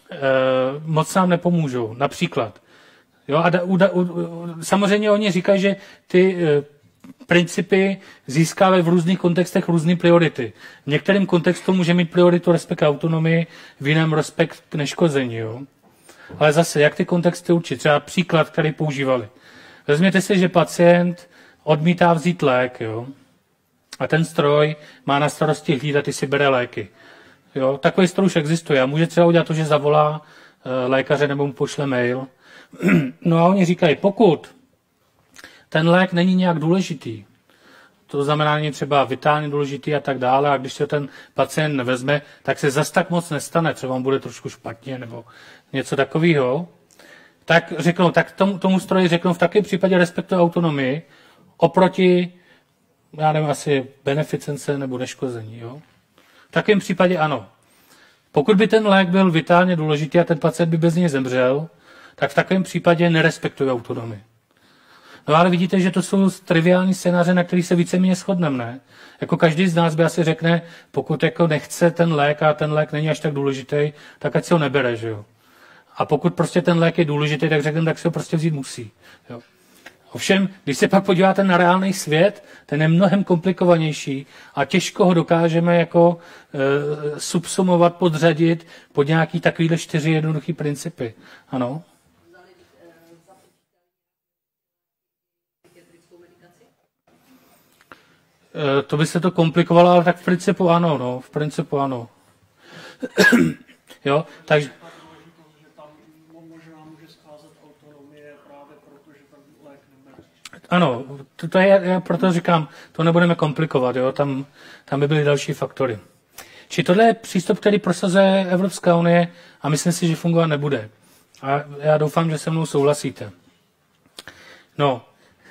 moc nám nepomůžou. Například. Jo, a samozřejmě oni říkají, že ty principy získávají v různých kontextech různé priority. V některém kontextu může mít prioritu respekt k autonomii, v jiném respekt k neškození. Jo? Ale zase, jak ty kontexty učit? Třeba příklad, který používali. Vezměte si, že pacient odmítá vzít lék, jo? A ten stroj má na starosti hlídat, jestli bere léky. Jo? Takový stroj už existuje a může třeba udělat to, že zavolá lékaře nebo mu pošle mail. No a oni říkají, pokud ten lék není nějak důležitý, to znamená, není třeba vitálně důležitý a tak dále, a když se ten pacient nevezme, tak se zas tak moc nestane, třeba on bude trošku špatně nebo něco takového, tak řeknou, tak tomu stroji řeknou v takovém případě respektuje autonomii oproti, já nevím, asi beneficence nebo neškození. Jo? V takovém případě ano. Pokud by ten lék byl vitálně důležitý a ten pacient by bez něj zemřel, tak v takovém případě nerespektuje autonomii. No ale vidíte, že to jsou triviální scénáře, na kterých se víceméně shodneme, ne? Jako každý z nás by asi řekne, pokud jako nechce ten lék a ten lék není až tak důležitý, tak ať si ho nebere, že jo? A pokud prostě ten lék je důležitý, tak řekneme, tak si ho prostě vzít musí. Jo? Ovšem, když se pak podíváte na reálný svět, ten je mnohem komplikovanější a těžko ho dokážeme jako subsumovat, podřadit pod nějaký takovýhle 4 jednoduchý principy. Ano? To by se to komplikovalo, ale tak v principu ano, no, v principu ano. Jo, takže... Ano, to je, já proto říkám, to nebudeme komplikovat, jo, tam by byly další faktory. Či tohle je přístup, který prosazuje Evropská unie a myslím si, že fungovat nebude. A já doufám, že se mnou souhlasíte. No,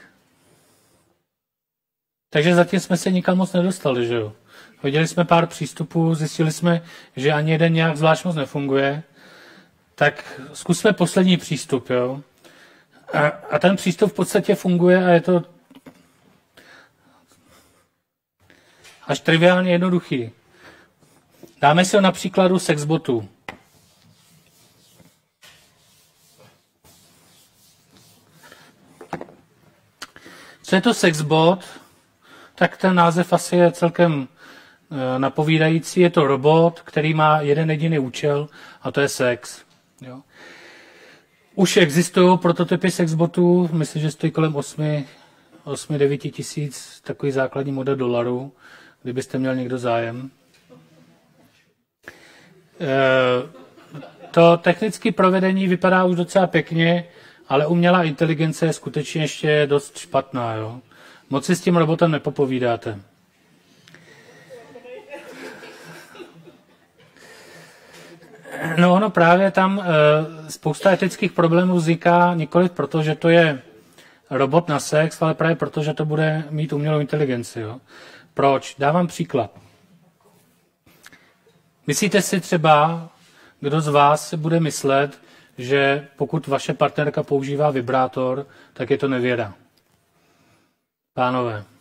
takže zatím jsme se nikam moc nedostali, že jo. Viděli jsme pár přístupů, zjistili jsme, že ani jeden nějak zvlášť moc nefunguje. Tak zkusme poslední přístup, jo. A ten přístup v podstatě funguje a je to až triviálně jednoduchý. Dáme si ho na příkladu sexbotu. Co je to sexbot? Tak ten název asi je celkem napovídající. Je to robot, který má jeden jediný účel a to je sex. Jo. Už existují prototypy sexbotů, myslím, že stojí kolem 8-9 tisíc, takový základní model dolarů, kdybyste měl někdo zájem. To technické provedení vypadá už docela pěkně, ale umělá inteligence je skutečně ještě dost špatná. Jo? Moc si s tím robotem nepopovídáte. No ono právě tam spousta etických problémů vzniká nikoliv proto, že to je robot na sex, ale právě proto, že to bude mít umělou inteligenci. Jo? Proč? Dávám příklad. Myslíte si třeba, kdo z vás se bude myslet, že pokud vaše partnerka používá vibrátor, tak je to nevěda? Pánové.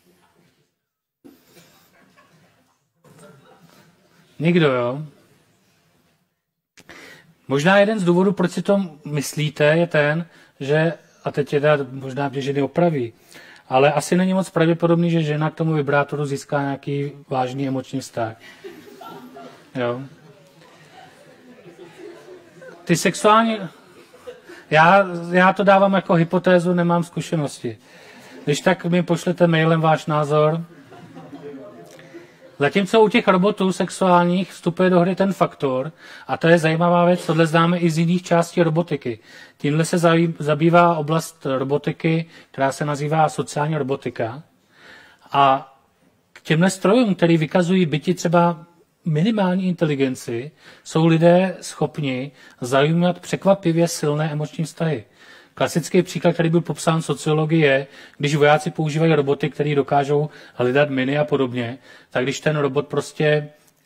Nikdo, jo? Možná jeden z důvodů, proč si to myslíte, je ten, že, a teď je možná mě ženy opraví, ale asi není moc pravděpodobný, že žena k tomu vibrátoru získá nějaký vážný emoční vztah. Jo. Ty sexuální... Já to dávám jako hypotézu, nemám zkušenosti. Když tak mi pošlete mailem váš názor. Zatímco u těch robotů sexuálních vstupuje do hry ten faktor, a to je zajímavá věc, tohle známe i z jiných částí robotiky. Tímhle se zabývá oblast robotiky, která se nazývá sociální robotika. A k těmhle strojům, který vykazují byti třeba minimální inteligenci, jsou lidé schopni zajímat překvapivě silné emoční vztahy. Klasický příklad, který byl popsán v sociologii, je, když vojáci používají roboty, které dokážou hledat miny a podobně, tak když ten robot prostě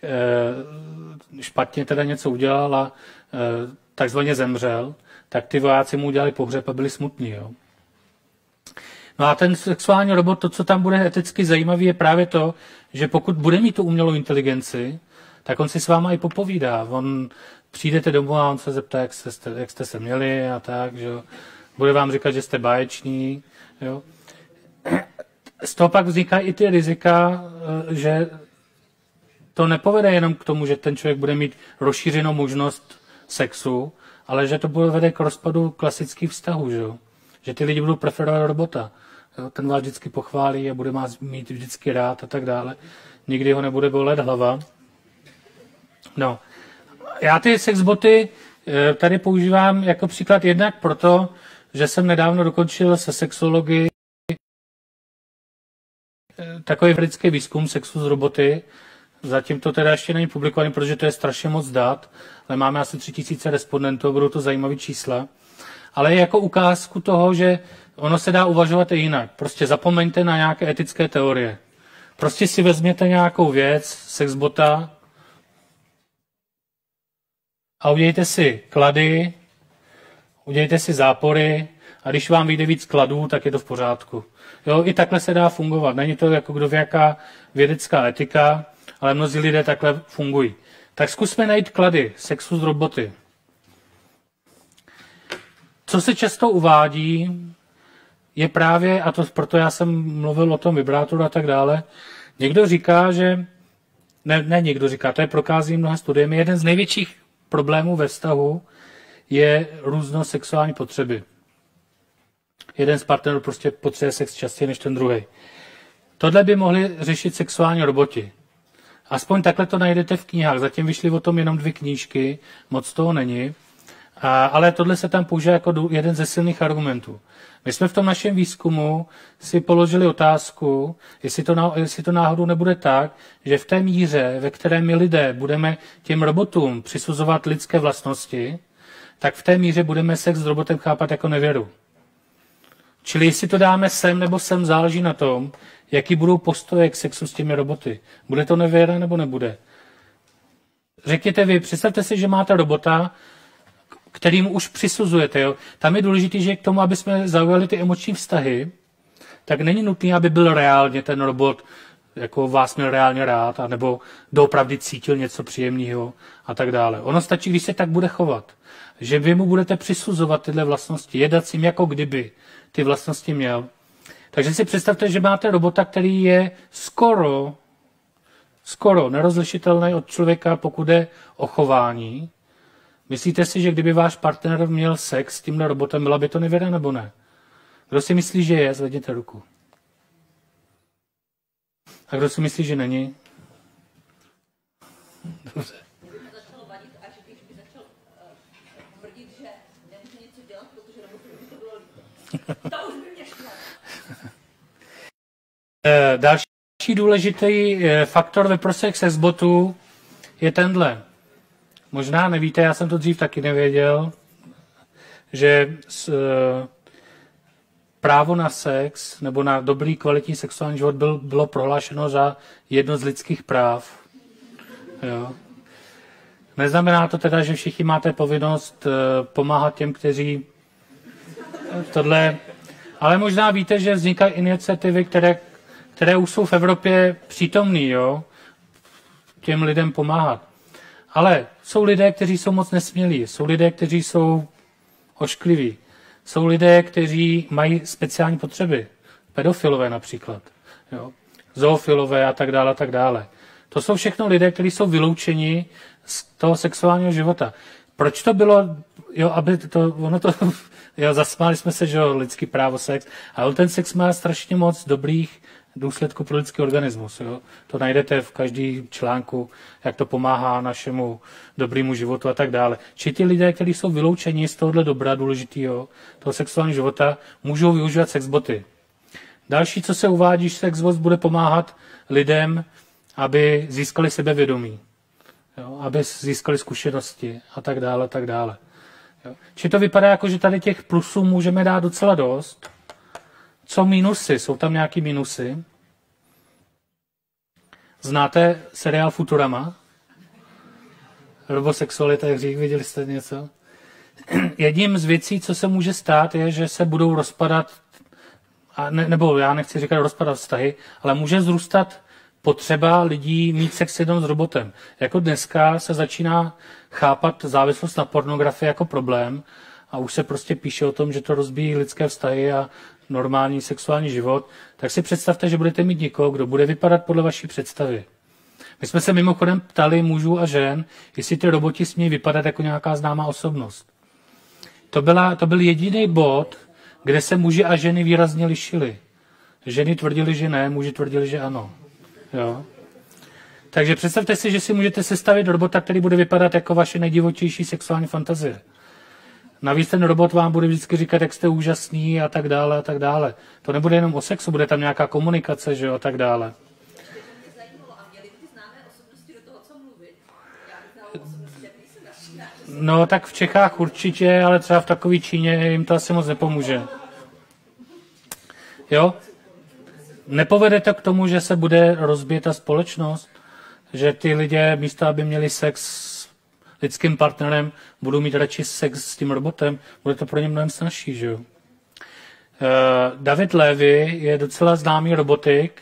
špatně teda něco udělal a takzvaně zemřel, tak ty vojáci mu udělali pohřeb a byli smutní. Jo? No a ten sexuální robot, to, co tam bude eticky zajímavý, je právě to, že pokud bude mít tu umělou inteligenci, tak on si s váma i popovídá. On přijdete domů a on se zeptá, jak jste se měli a tak, že jo. Bude vám říkat, že jste báječní. Jo. Z toho pak vznikají i ty rizika, že to nepovede jenom k tomu, že ten člověk bude mít rozšířenou možnost sexu, ale že to bude vede k rozpadu klasických vztahů. Že ty lidi budou preferovat robota. Jo. Ten vás vždycky pochválí a bude vás mít vždycky rád a tak dále. Nikdy ho nebude bolet hlava. No. Já ty sexboty tady používám jako příklad jednak proto, že jsem nedávno dokončil se sexologii takový vědecký výzkum sexu s roboty. Zatím to teda ještě není publikovaný, protože to je strašně moc dat, ale máme asi 3000 respondentů, budou to zajímavé čísla. Ale je jako ukázku toho, že ono se dá uvažovat i jinak. Prostě zapomeňte na nějaké etické teorie. Prostě si vezměte nějakou věc, sexbota, a udělejte si klady, udělejte si zápory a když vám vyjde víc kladů, tak je to v pořádku. Jo, i takhle se dá fungovat. Není to jako kdo ví jaká vědecká etika, ale mnozí lidé takhle fungují. Tak zkusme najít klady sexu s roboty. Co se často uvádí, je právě, a to proto já jsem mluvil o tom vibrátoru a tak dále, někdo říká, že, ne někdo říká, to je prokází mnoha studiemi, jeden z největších problémů ve vztahu je různost sexuální potřeby. Jeden z partnerů prostě potřebuje sex častěji než ten druhý. Tohle by mohli řešit sexuální roboti. Aspoň takhle to najdete v knihách. Zatím vyšly o tom jenom 2 knížky, moc toho není. Ale tohle se tam používá jako jeden ze silných argumentů. My jsme v tom našem výzkumu si položili otázku, jestli to náhodou nebude tak, že v té míře, ve které my lidé budeme těm robotům přisuzovat lidské vlastnosti, tak v té míře budeme sex s robotem chápat jako nevěru. Čili jestli to dáme sem nebo sem, záleží na tom, jaký budou postoje k sexu s těmi roboty. Bude to nevěra nebo nebude? Řekněte vy, představte si, že máte robota, kterým už přisuzujete. Jo? Tam je důležité, že k tomu, aby jsme zaujali ty emoční vztahy, tak není nutné, aby byl reálně ten robot, jako vás měl reálně rád, anebo doopravdy cítil něco příjemného a tak dále. Ono stačí, když se tak bude chovat. Že vy mu budete přisuzovat tyhle vlastnosti, jedat si jim, jako kdyby ty vlastnosti měl. Takže si představte, že máte robota, který je skoro nerozlišitelný od člověka, pokud je o chování. Myslíte si, že kdyby váš partner měl sex s tímhle robotem, byla by to nevěda nebo ne? Kdo si myslí, že je, zvedněte ruku. A kdo si myslí, že není? Dobře. Kdyby začalo vadit, až když by začal To už by mě šlo. Další důležitý faktor ve prospěch sexbotu je tenhle. Možná nevíte, já jsem to dřív taky nevěděl, že právo na sex nebo na dobrý kvalitní sexuální život bylo prohlášeno za jedno z lidských práv. Jo. Neznamená to teda, že všichni máte povinnost pomáhat těm, kteří tohle... Ale možná víte, že vznikají iniciativy, které už jsou v Evropě přítomný, jo? Těm lidem pomáhat. Ale jsou lidé, kteří jsou moc nesmělí, jsou lidé, kteří jsou oškliví, jsou lidé, kteří mají speciální potřeby, pedofilové například, jo? Zoofilové a tak dále, a tak dále. To jsou všechno lidé, kteří jsou vyloučeni z toho sexuálního života. Proč to bylo, jo, aby jo, zasmáli jsme se, že jo, lidský právo sex, ale ten sex má strašně moc dobrých důsledků pro lidský organismus, jo. To najdete v každém článku, jak to pomáhá našemu dobrému životu a tak dále. Či ti lidé, kteří jsou vyloučeni z tohohle dobra důležitého, toho sexuálního života, můžou využívat sexboty. Další, co se uvádí, že sexbot bude pomáhat lidem, aby získali sebevědomí, jo, aby získali zkušenosti a tak dále, a tak dále. Jo. Či to vypadá jako, že tady těch plusů můžeme dát docela dost. Co minusy? Jsou tam nějaký minusy? Znáte seriál Futurama? Robosexualita, jak řík, viděli jste něco? Jedním z věcí, co se může stát, je, že se budou rozpadat, nebo já nechci říkat rozpadat vztahy, ale může zrůstat potřeba lidí mít sex jenom s robotem. Jako dneska se začíná chápat závislost na pornografii jako problém a už se prostě píše o tom, že to rozbíjí lidské vztahy a normální sexuální život, tak si představte, že budete mít někoho, kdo bude vypadat podle vaší představy. My jsme se mimochodem ptali mužů a žen, jestli ty roboti smějí vypadat jako nějaká známá osobnost. To byl jediný bod, kde se muži a ženy výrazně lišili. Ženy tvrdili, že ne, muži tvrdili, že ano. Jo. Takže představte si, že si můžete sestavit robota, který bude vypadat jako vaše nejdivočejší sexuální fantazie. Navíc ten robot vám bude vždycky říkat, jak jste úžasný a tak dále, a tak dále. To nebude jenom o sexu, bude tam nějaká komunikace, že jo, a tak dále. No tak v Čechách určitě, ale třeba v takové Číně jim to asi moc nepomůže. Jo? Nepovede to k tomu, že se bude rozbít ta společnost, že ty lidé místo, aby měli sex s lidským partnerem, budou mít radši sex s tím robotem, bude to pro ně mnohem snazší, že jo? David Levy je docela známý robotik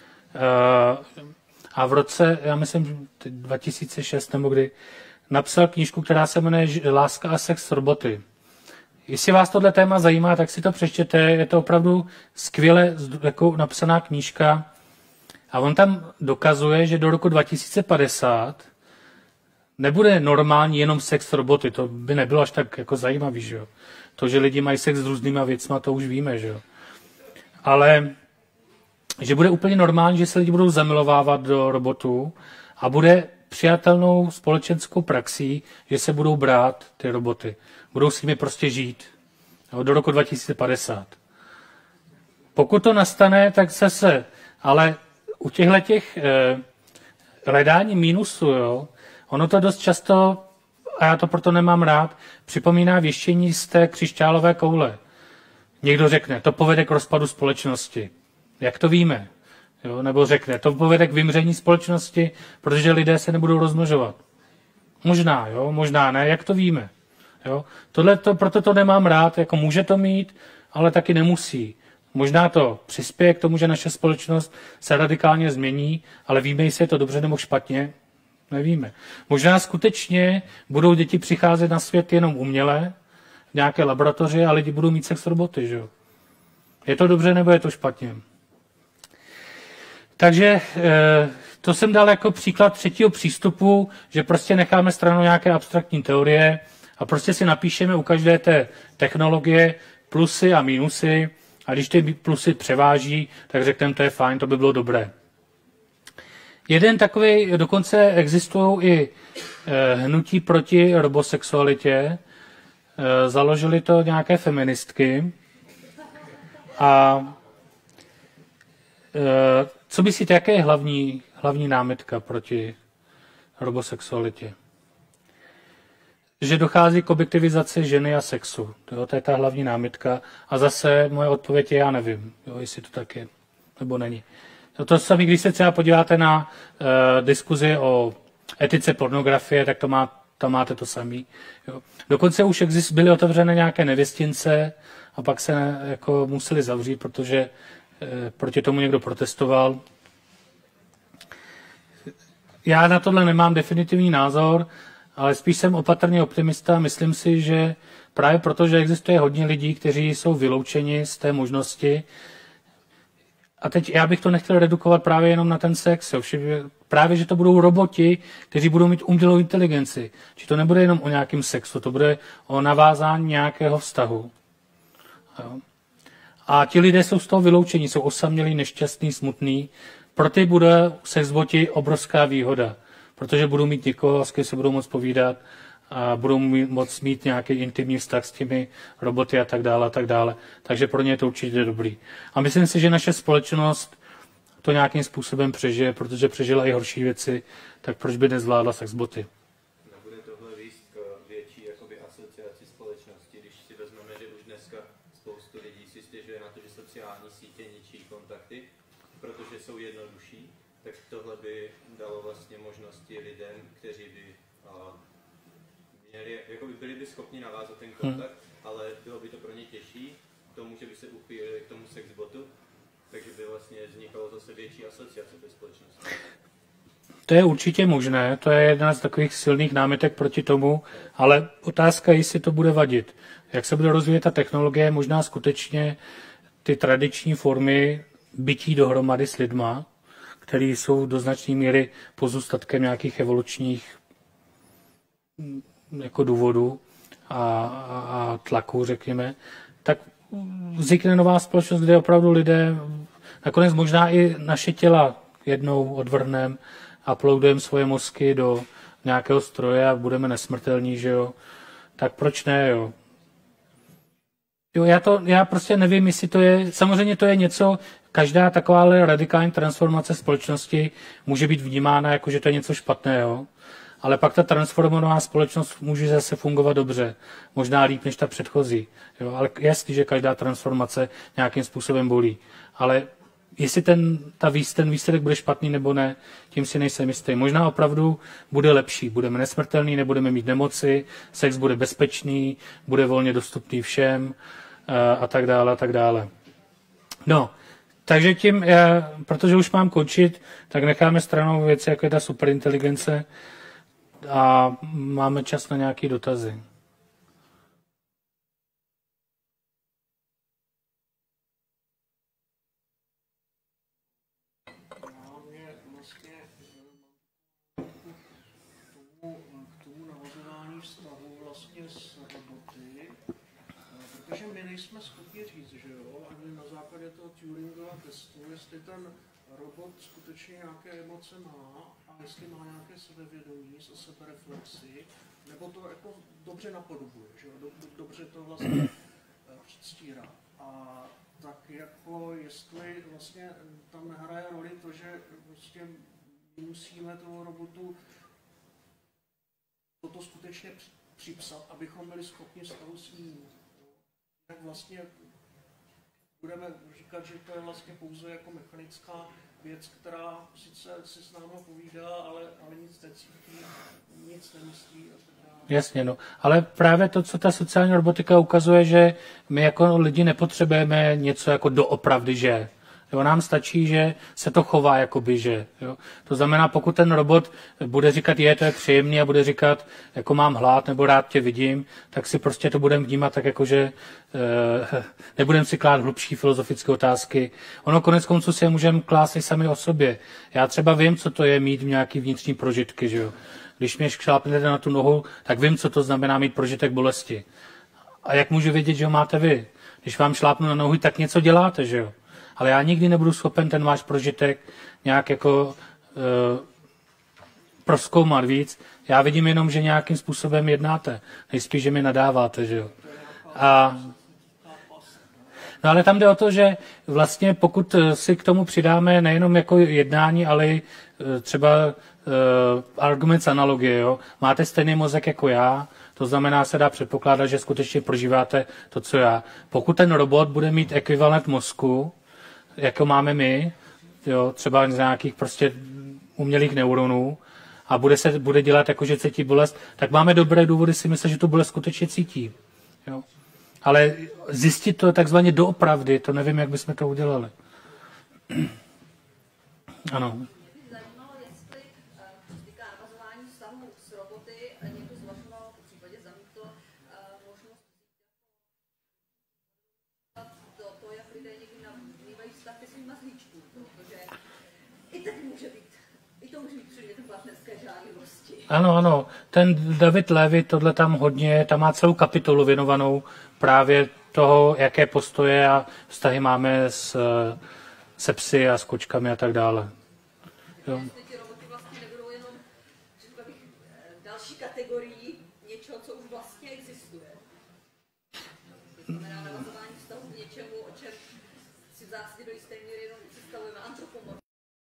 a v roce, já myslím, 2006 nebo kdy, napsal knížku, která se jmenuje Láska a sex s roboty. Jestli vás tohle téma zajímá, tak si to přečtěte. Je to opravdu skvěle jako napsaná knížka. A on tam dokazuje, že do roku 2050 nebude normální jenom sex s roboty. To by nebylo až tak jako zajímavý, že jo. To, že lidi mají sex s různýma věcma, to už víme, že jo. Ale že bude úplně normální, že se lidi budou zamilovávat do robotů a bude přijatelnou společenskou praxí, že se budou brát ty roboty. Budou s nimi prostě žít. Do roku 2050. Pokud to nastane, tak zase, ale u těchto hledání mínusů, jo, ono to dost často, a já to proto nemám rád, připomíná věštění z té křišťálové koule. Někdo řekne, to povede k rozpadu společnosti. Jak to víme? Jo, nebo řekne, to povede k vymření společnosti, protože lidé se nebudou rozmnožovat. Možná, jo, možná ne, jak to víme. Jo? Proto to nemám rád, jako může to mít, ale taky nemusí. Možná to přispěje k tomu, že naše společnost se radikálně změní, ale víme, jestli je to dobře nebo špatně, nevíme. Možná skutečně budou děti přicházet na svět jenom uměle, v nějaké laboratoři a lidi budou mít sex roboty, že jo? Je to dobře nebo je to špatně? Takže to jsem dal jako příklad třetího přístupu, že prostě necháme stranou nějaké abstraktní teorie a prostě si napíšeme u každé té technologie plusy a minusy a když ty plusy převáží, tak řekneme, to je fajn, to by bylo dobré. Jeden takový, dokonce existují i hnutí proti robosexualitě, založili to nějaké feministky A co myslíte, jaké je hlavní námitka proti robosexualitě? Že dochází k objektivizaci ženy a sexu. To je ta hlavní námitka. A zase moje odpověď je, já nevím, jestli to tak je, nebo není. To samé, když se třeba podíváte na diskuzi o etice pornografie, tak tam máte to samé. Dokonce už byly otevřené nějaké nevěstince a pak se jako museli zavřít, protože proti tomu někdo protestoval. Já na tohle nemám definitivní názor, ale spíš jsem opatrně optimista. Myslím si, že právě proto, že existuje hodně lidí, kteří jsou vyloučeni z té možnosti. A teď já bych to nechtěl redukovat právě jenom na ten sex. Právě, že to budou roboti, kteří budou mít umělou inteligenci. Či to nebude jenom o nějakém sexu, to bude o navázání nějakého vztahu. Jo. A ti lidé jsou z toho vyloučení, jsou osamělí, nešťastní, smutní. Pro ty bude sexboti obrovská výhoda, protože budou mít někoho, s kým se budou moct povídat a budou moct mít nějaký intimní vztah s těmi roboty a tak dále, a tak dále. Takže pro ně je to určitě dobrý. A myslím si, že naše společnost to nějakým způsobem přežije, protože přežila i horší věci, tak proč by nezvládla sexboty? Nebude tohle víc k větší jakoby asociaci společnosti, když si vezmeme, že už dneska spoustu lidí si stěžuje na to, že sociální sítě ničí kontakty, protože jsou jednodušší, tak tohle by dalo vlastně možnosti lidem, kteří by měli, jakoby byli by schopni navázat ten kontakt, ale bylo by to pro ně těžší, k tomu, že by se uchýlili k tomu sexbotu, takže by vlastně vznikalo zase větší asociace ve společnosti. To je určitě možné, to je jedna z takových silných námitek proti tomu, ale otázka je, jestli to bude vadit. Jak se bude rozvíjet ta technologie, možná skutečně ty tradiční formy bytí dohromady s lidma, které jsou do značné míry pozůstatkem nějakých evolučních jako důvodů a tlaků, řekněme, tak vznikne nová společnost, kde opravdu lidé, nakonec možná i naše těla jednou odvrhneme, uploadujeme svoje mozky do nějakého stroje a budeme nesmrtelní, že jo. Tak proč ne, jo? Jo, já prostě nevím, jestli to je, samozřejmě to je něco, každá taková radikální transformace společnosti může být vnímána jako, že to je něco špatného, ale pak ta transformovaná společnost může zase fungovat dobře, možná líp než ta předchozí. Jo, ale jasný, že každá transformace nějakým způsobem bolí. Ale jestli ten výsledek bude špatný nebo ne, tím si nejsem jistý. Možná opravdu bude lepší. Budeme nesmrtelní, nebudeme mít nemoci, sex bude bezpečný, bude volně dostupný všem a tak dále, a tak dále. No, takže tím, protože už mám končit, tak necháme stranou věci, jako je ta superinteligence a máme čas na nějaké dotazy. K tomu navazování vztahu vlastně s roboty, protože my nejsme schopni říct, že jo, ani na základě toho Turingova testu, jestli ten robot skutečně nějaké emoce má a jestli má nějaké sebevědomí, sebereflexi, nebo to jako dobře napodobuje, že jo, dobře to vlastně předstírá. A tak jako jestli vlastně tam nehraje roli to, že vlastně musíme tomu robotu toto skutečně připsat, abychom byli schopni vztahu s ním. Tak vlastně budeme říkat, že to je vlastně pouze jako mechanická věc, která sice si s námi povídá, ale nic necítí, nic nemyslí. Jasně, no. Ale právě to, co ta sociální robotika ukazuje, že my jako lidi nepotřebujeme něco jako doopravdy, že. Jo, nám stačí, že se to chová jakoby, že. Jo. To znamená, pokud ten robot bude říkat, to je příjemný a bude říkat, jako mám hlad nebo rád tě vidím, tak si prostě to budeme vnímat tak jako, že nebudeme si klát hlubší filozofické otázky. Ono konec konců si je můžeme klást i sami o sobě. Já třeba vím, co to je mít nějaký vnitřní prožitky, že jo. Když mě šlápnete na tu nohu, tak vím, co to znamená mít prožitek bolesti. A jak můžu vědět, že ho máte vy? Když vám šlápnu na nohu, tak něco děláte, že jo. Ale já nikdy nebudu schopen ten váš prožitek nějak jako prozkoumat víc. Já vidím jenom, že nějakým způsobem jednáte. Nejspíš, že mi nadáváte, že jo. No ale tam jde o to, že vlastně pokud si k tomu přidáme nejenom jako jednání, ale i třeba argument z analogie, jo? Máte stejný mozek jako já, to znamená, se dá předpokládat, že skutečně prožíváte to, co já. Pokud ten robot bude mít ekvivalent mozku, jako máme my, jo, třeba z nějakých prostě umělých neuronů, a bude dělat jako, že cítí bolest, tak máme dobré důvody si myslet, že tu bolest skutečně cítí. Jo? Ale zjistit to takzvaně doopravdy, to nevím, jak bychom to udělali. Ano. Zajímalo, jestli týká navazování vztahu s roboty, někdo zvažoval, v případě zamítl možnost to, jak lidé někdy vnímají vztah ke svým mazlíčkům, protože i tak může být, i to může být předmětem partnerské žádlivosti. Ano, ten David Levy, tohle tam hodně, tam má celou kapitolu věnovanou právě toho, jaké postoje a vztahy máme se psy a s kočkami a tak dále. Jo. Jestli ty roboty vlastně nebudou jenom, řekla bych, další kategorií něčeho, co už vlastně existuje. To znamená navazování vztahu k něčemu, o čem si v zásadě do jisté míry jenom představujeme antropomorfii.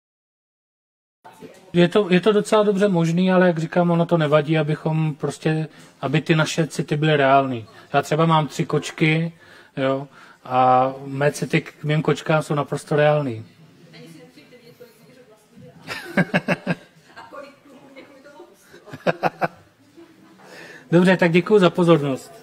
Je to docela dobře možný, ale jak říkám, ono to nevadí, aby ty naše city byly reální. Já třeba mám 3 kočky, jo, a mé city k mým kočkám jsou naprosto reální. Ani si nepřijďte vidět, kolik zvířat vlastně dělá. A kolik klubů někomu to opustilo. Dobře, tak děkuji za pozornost.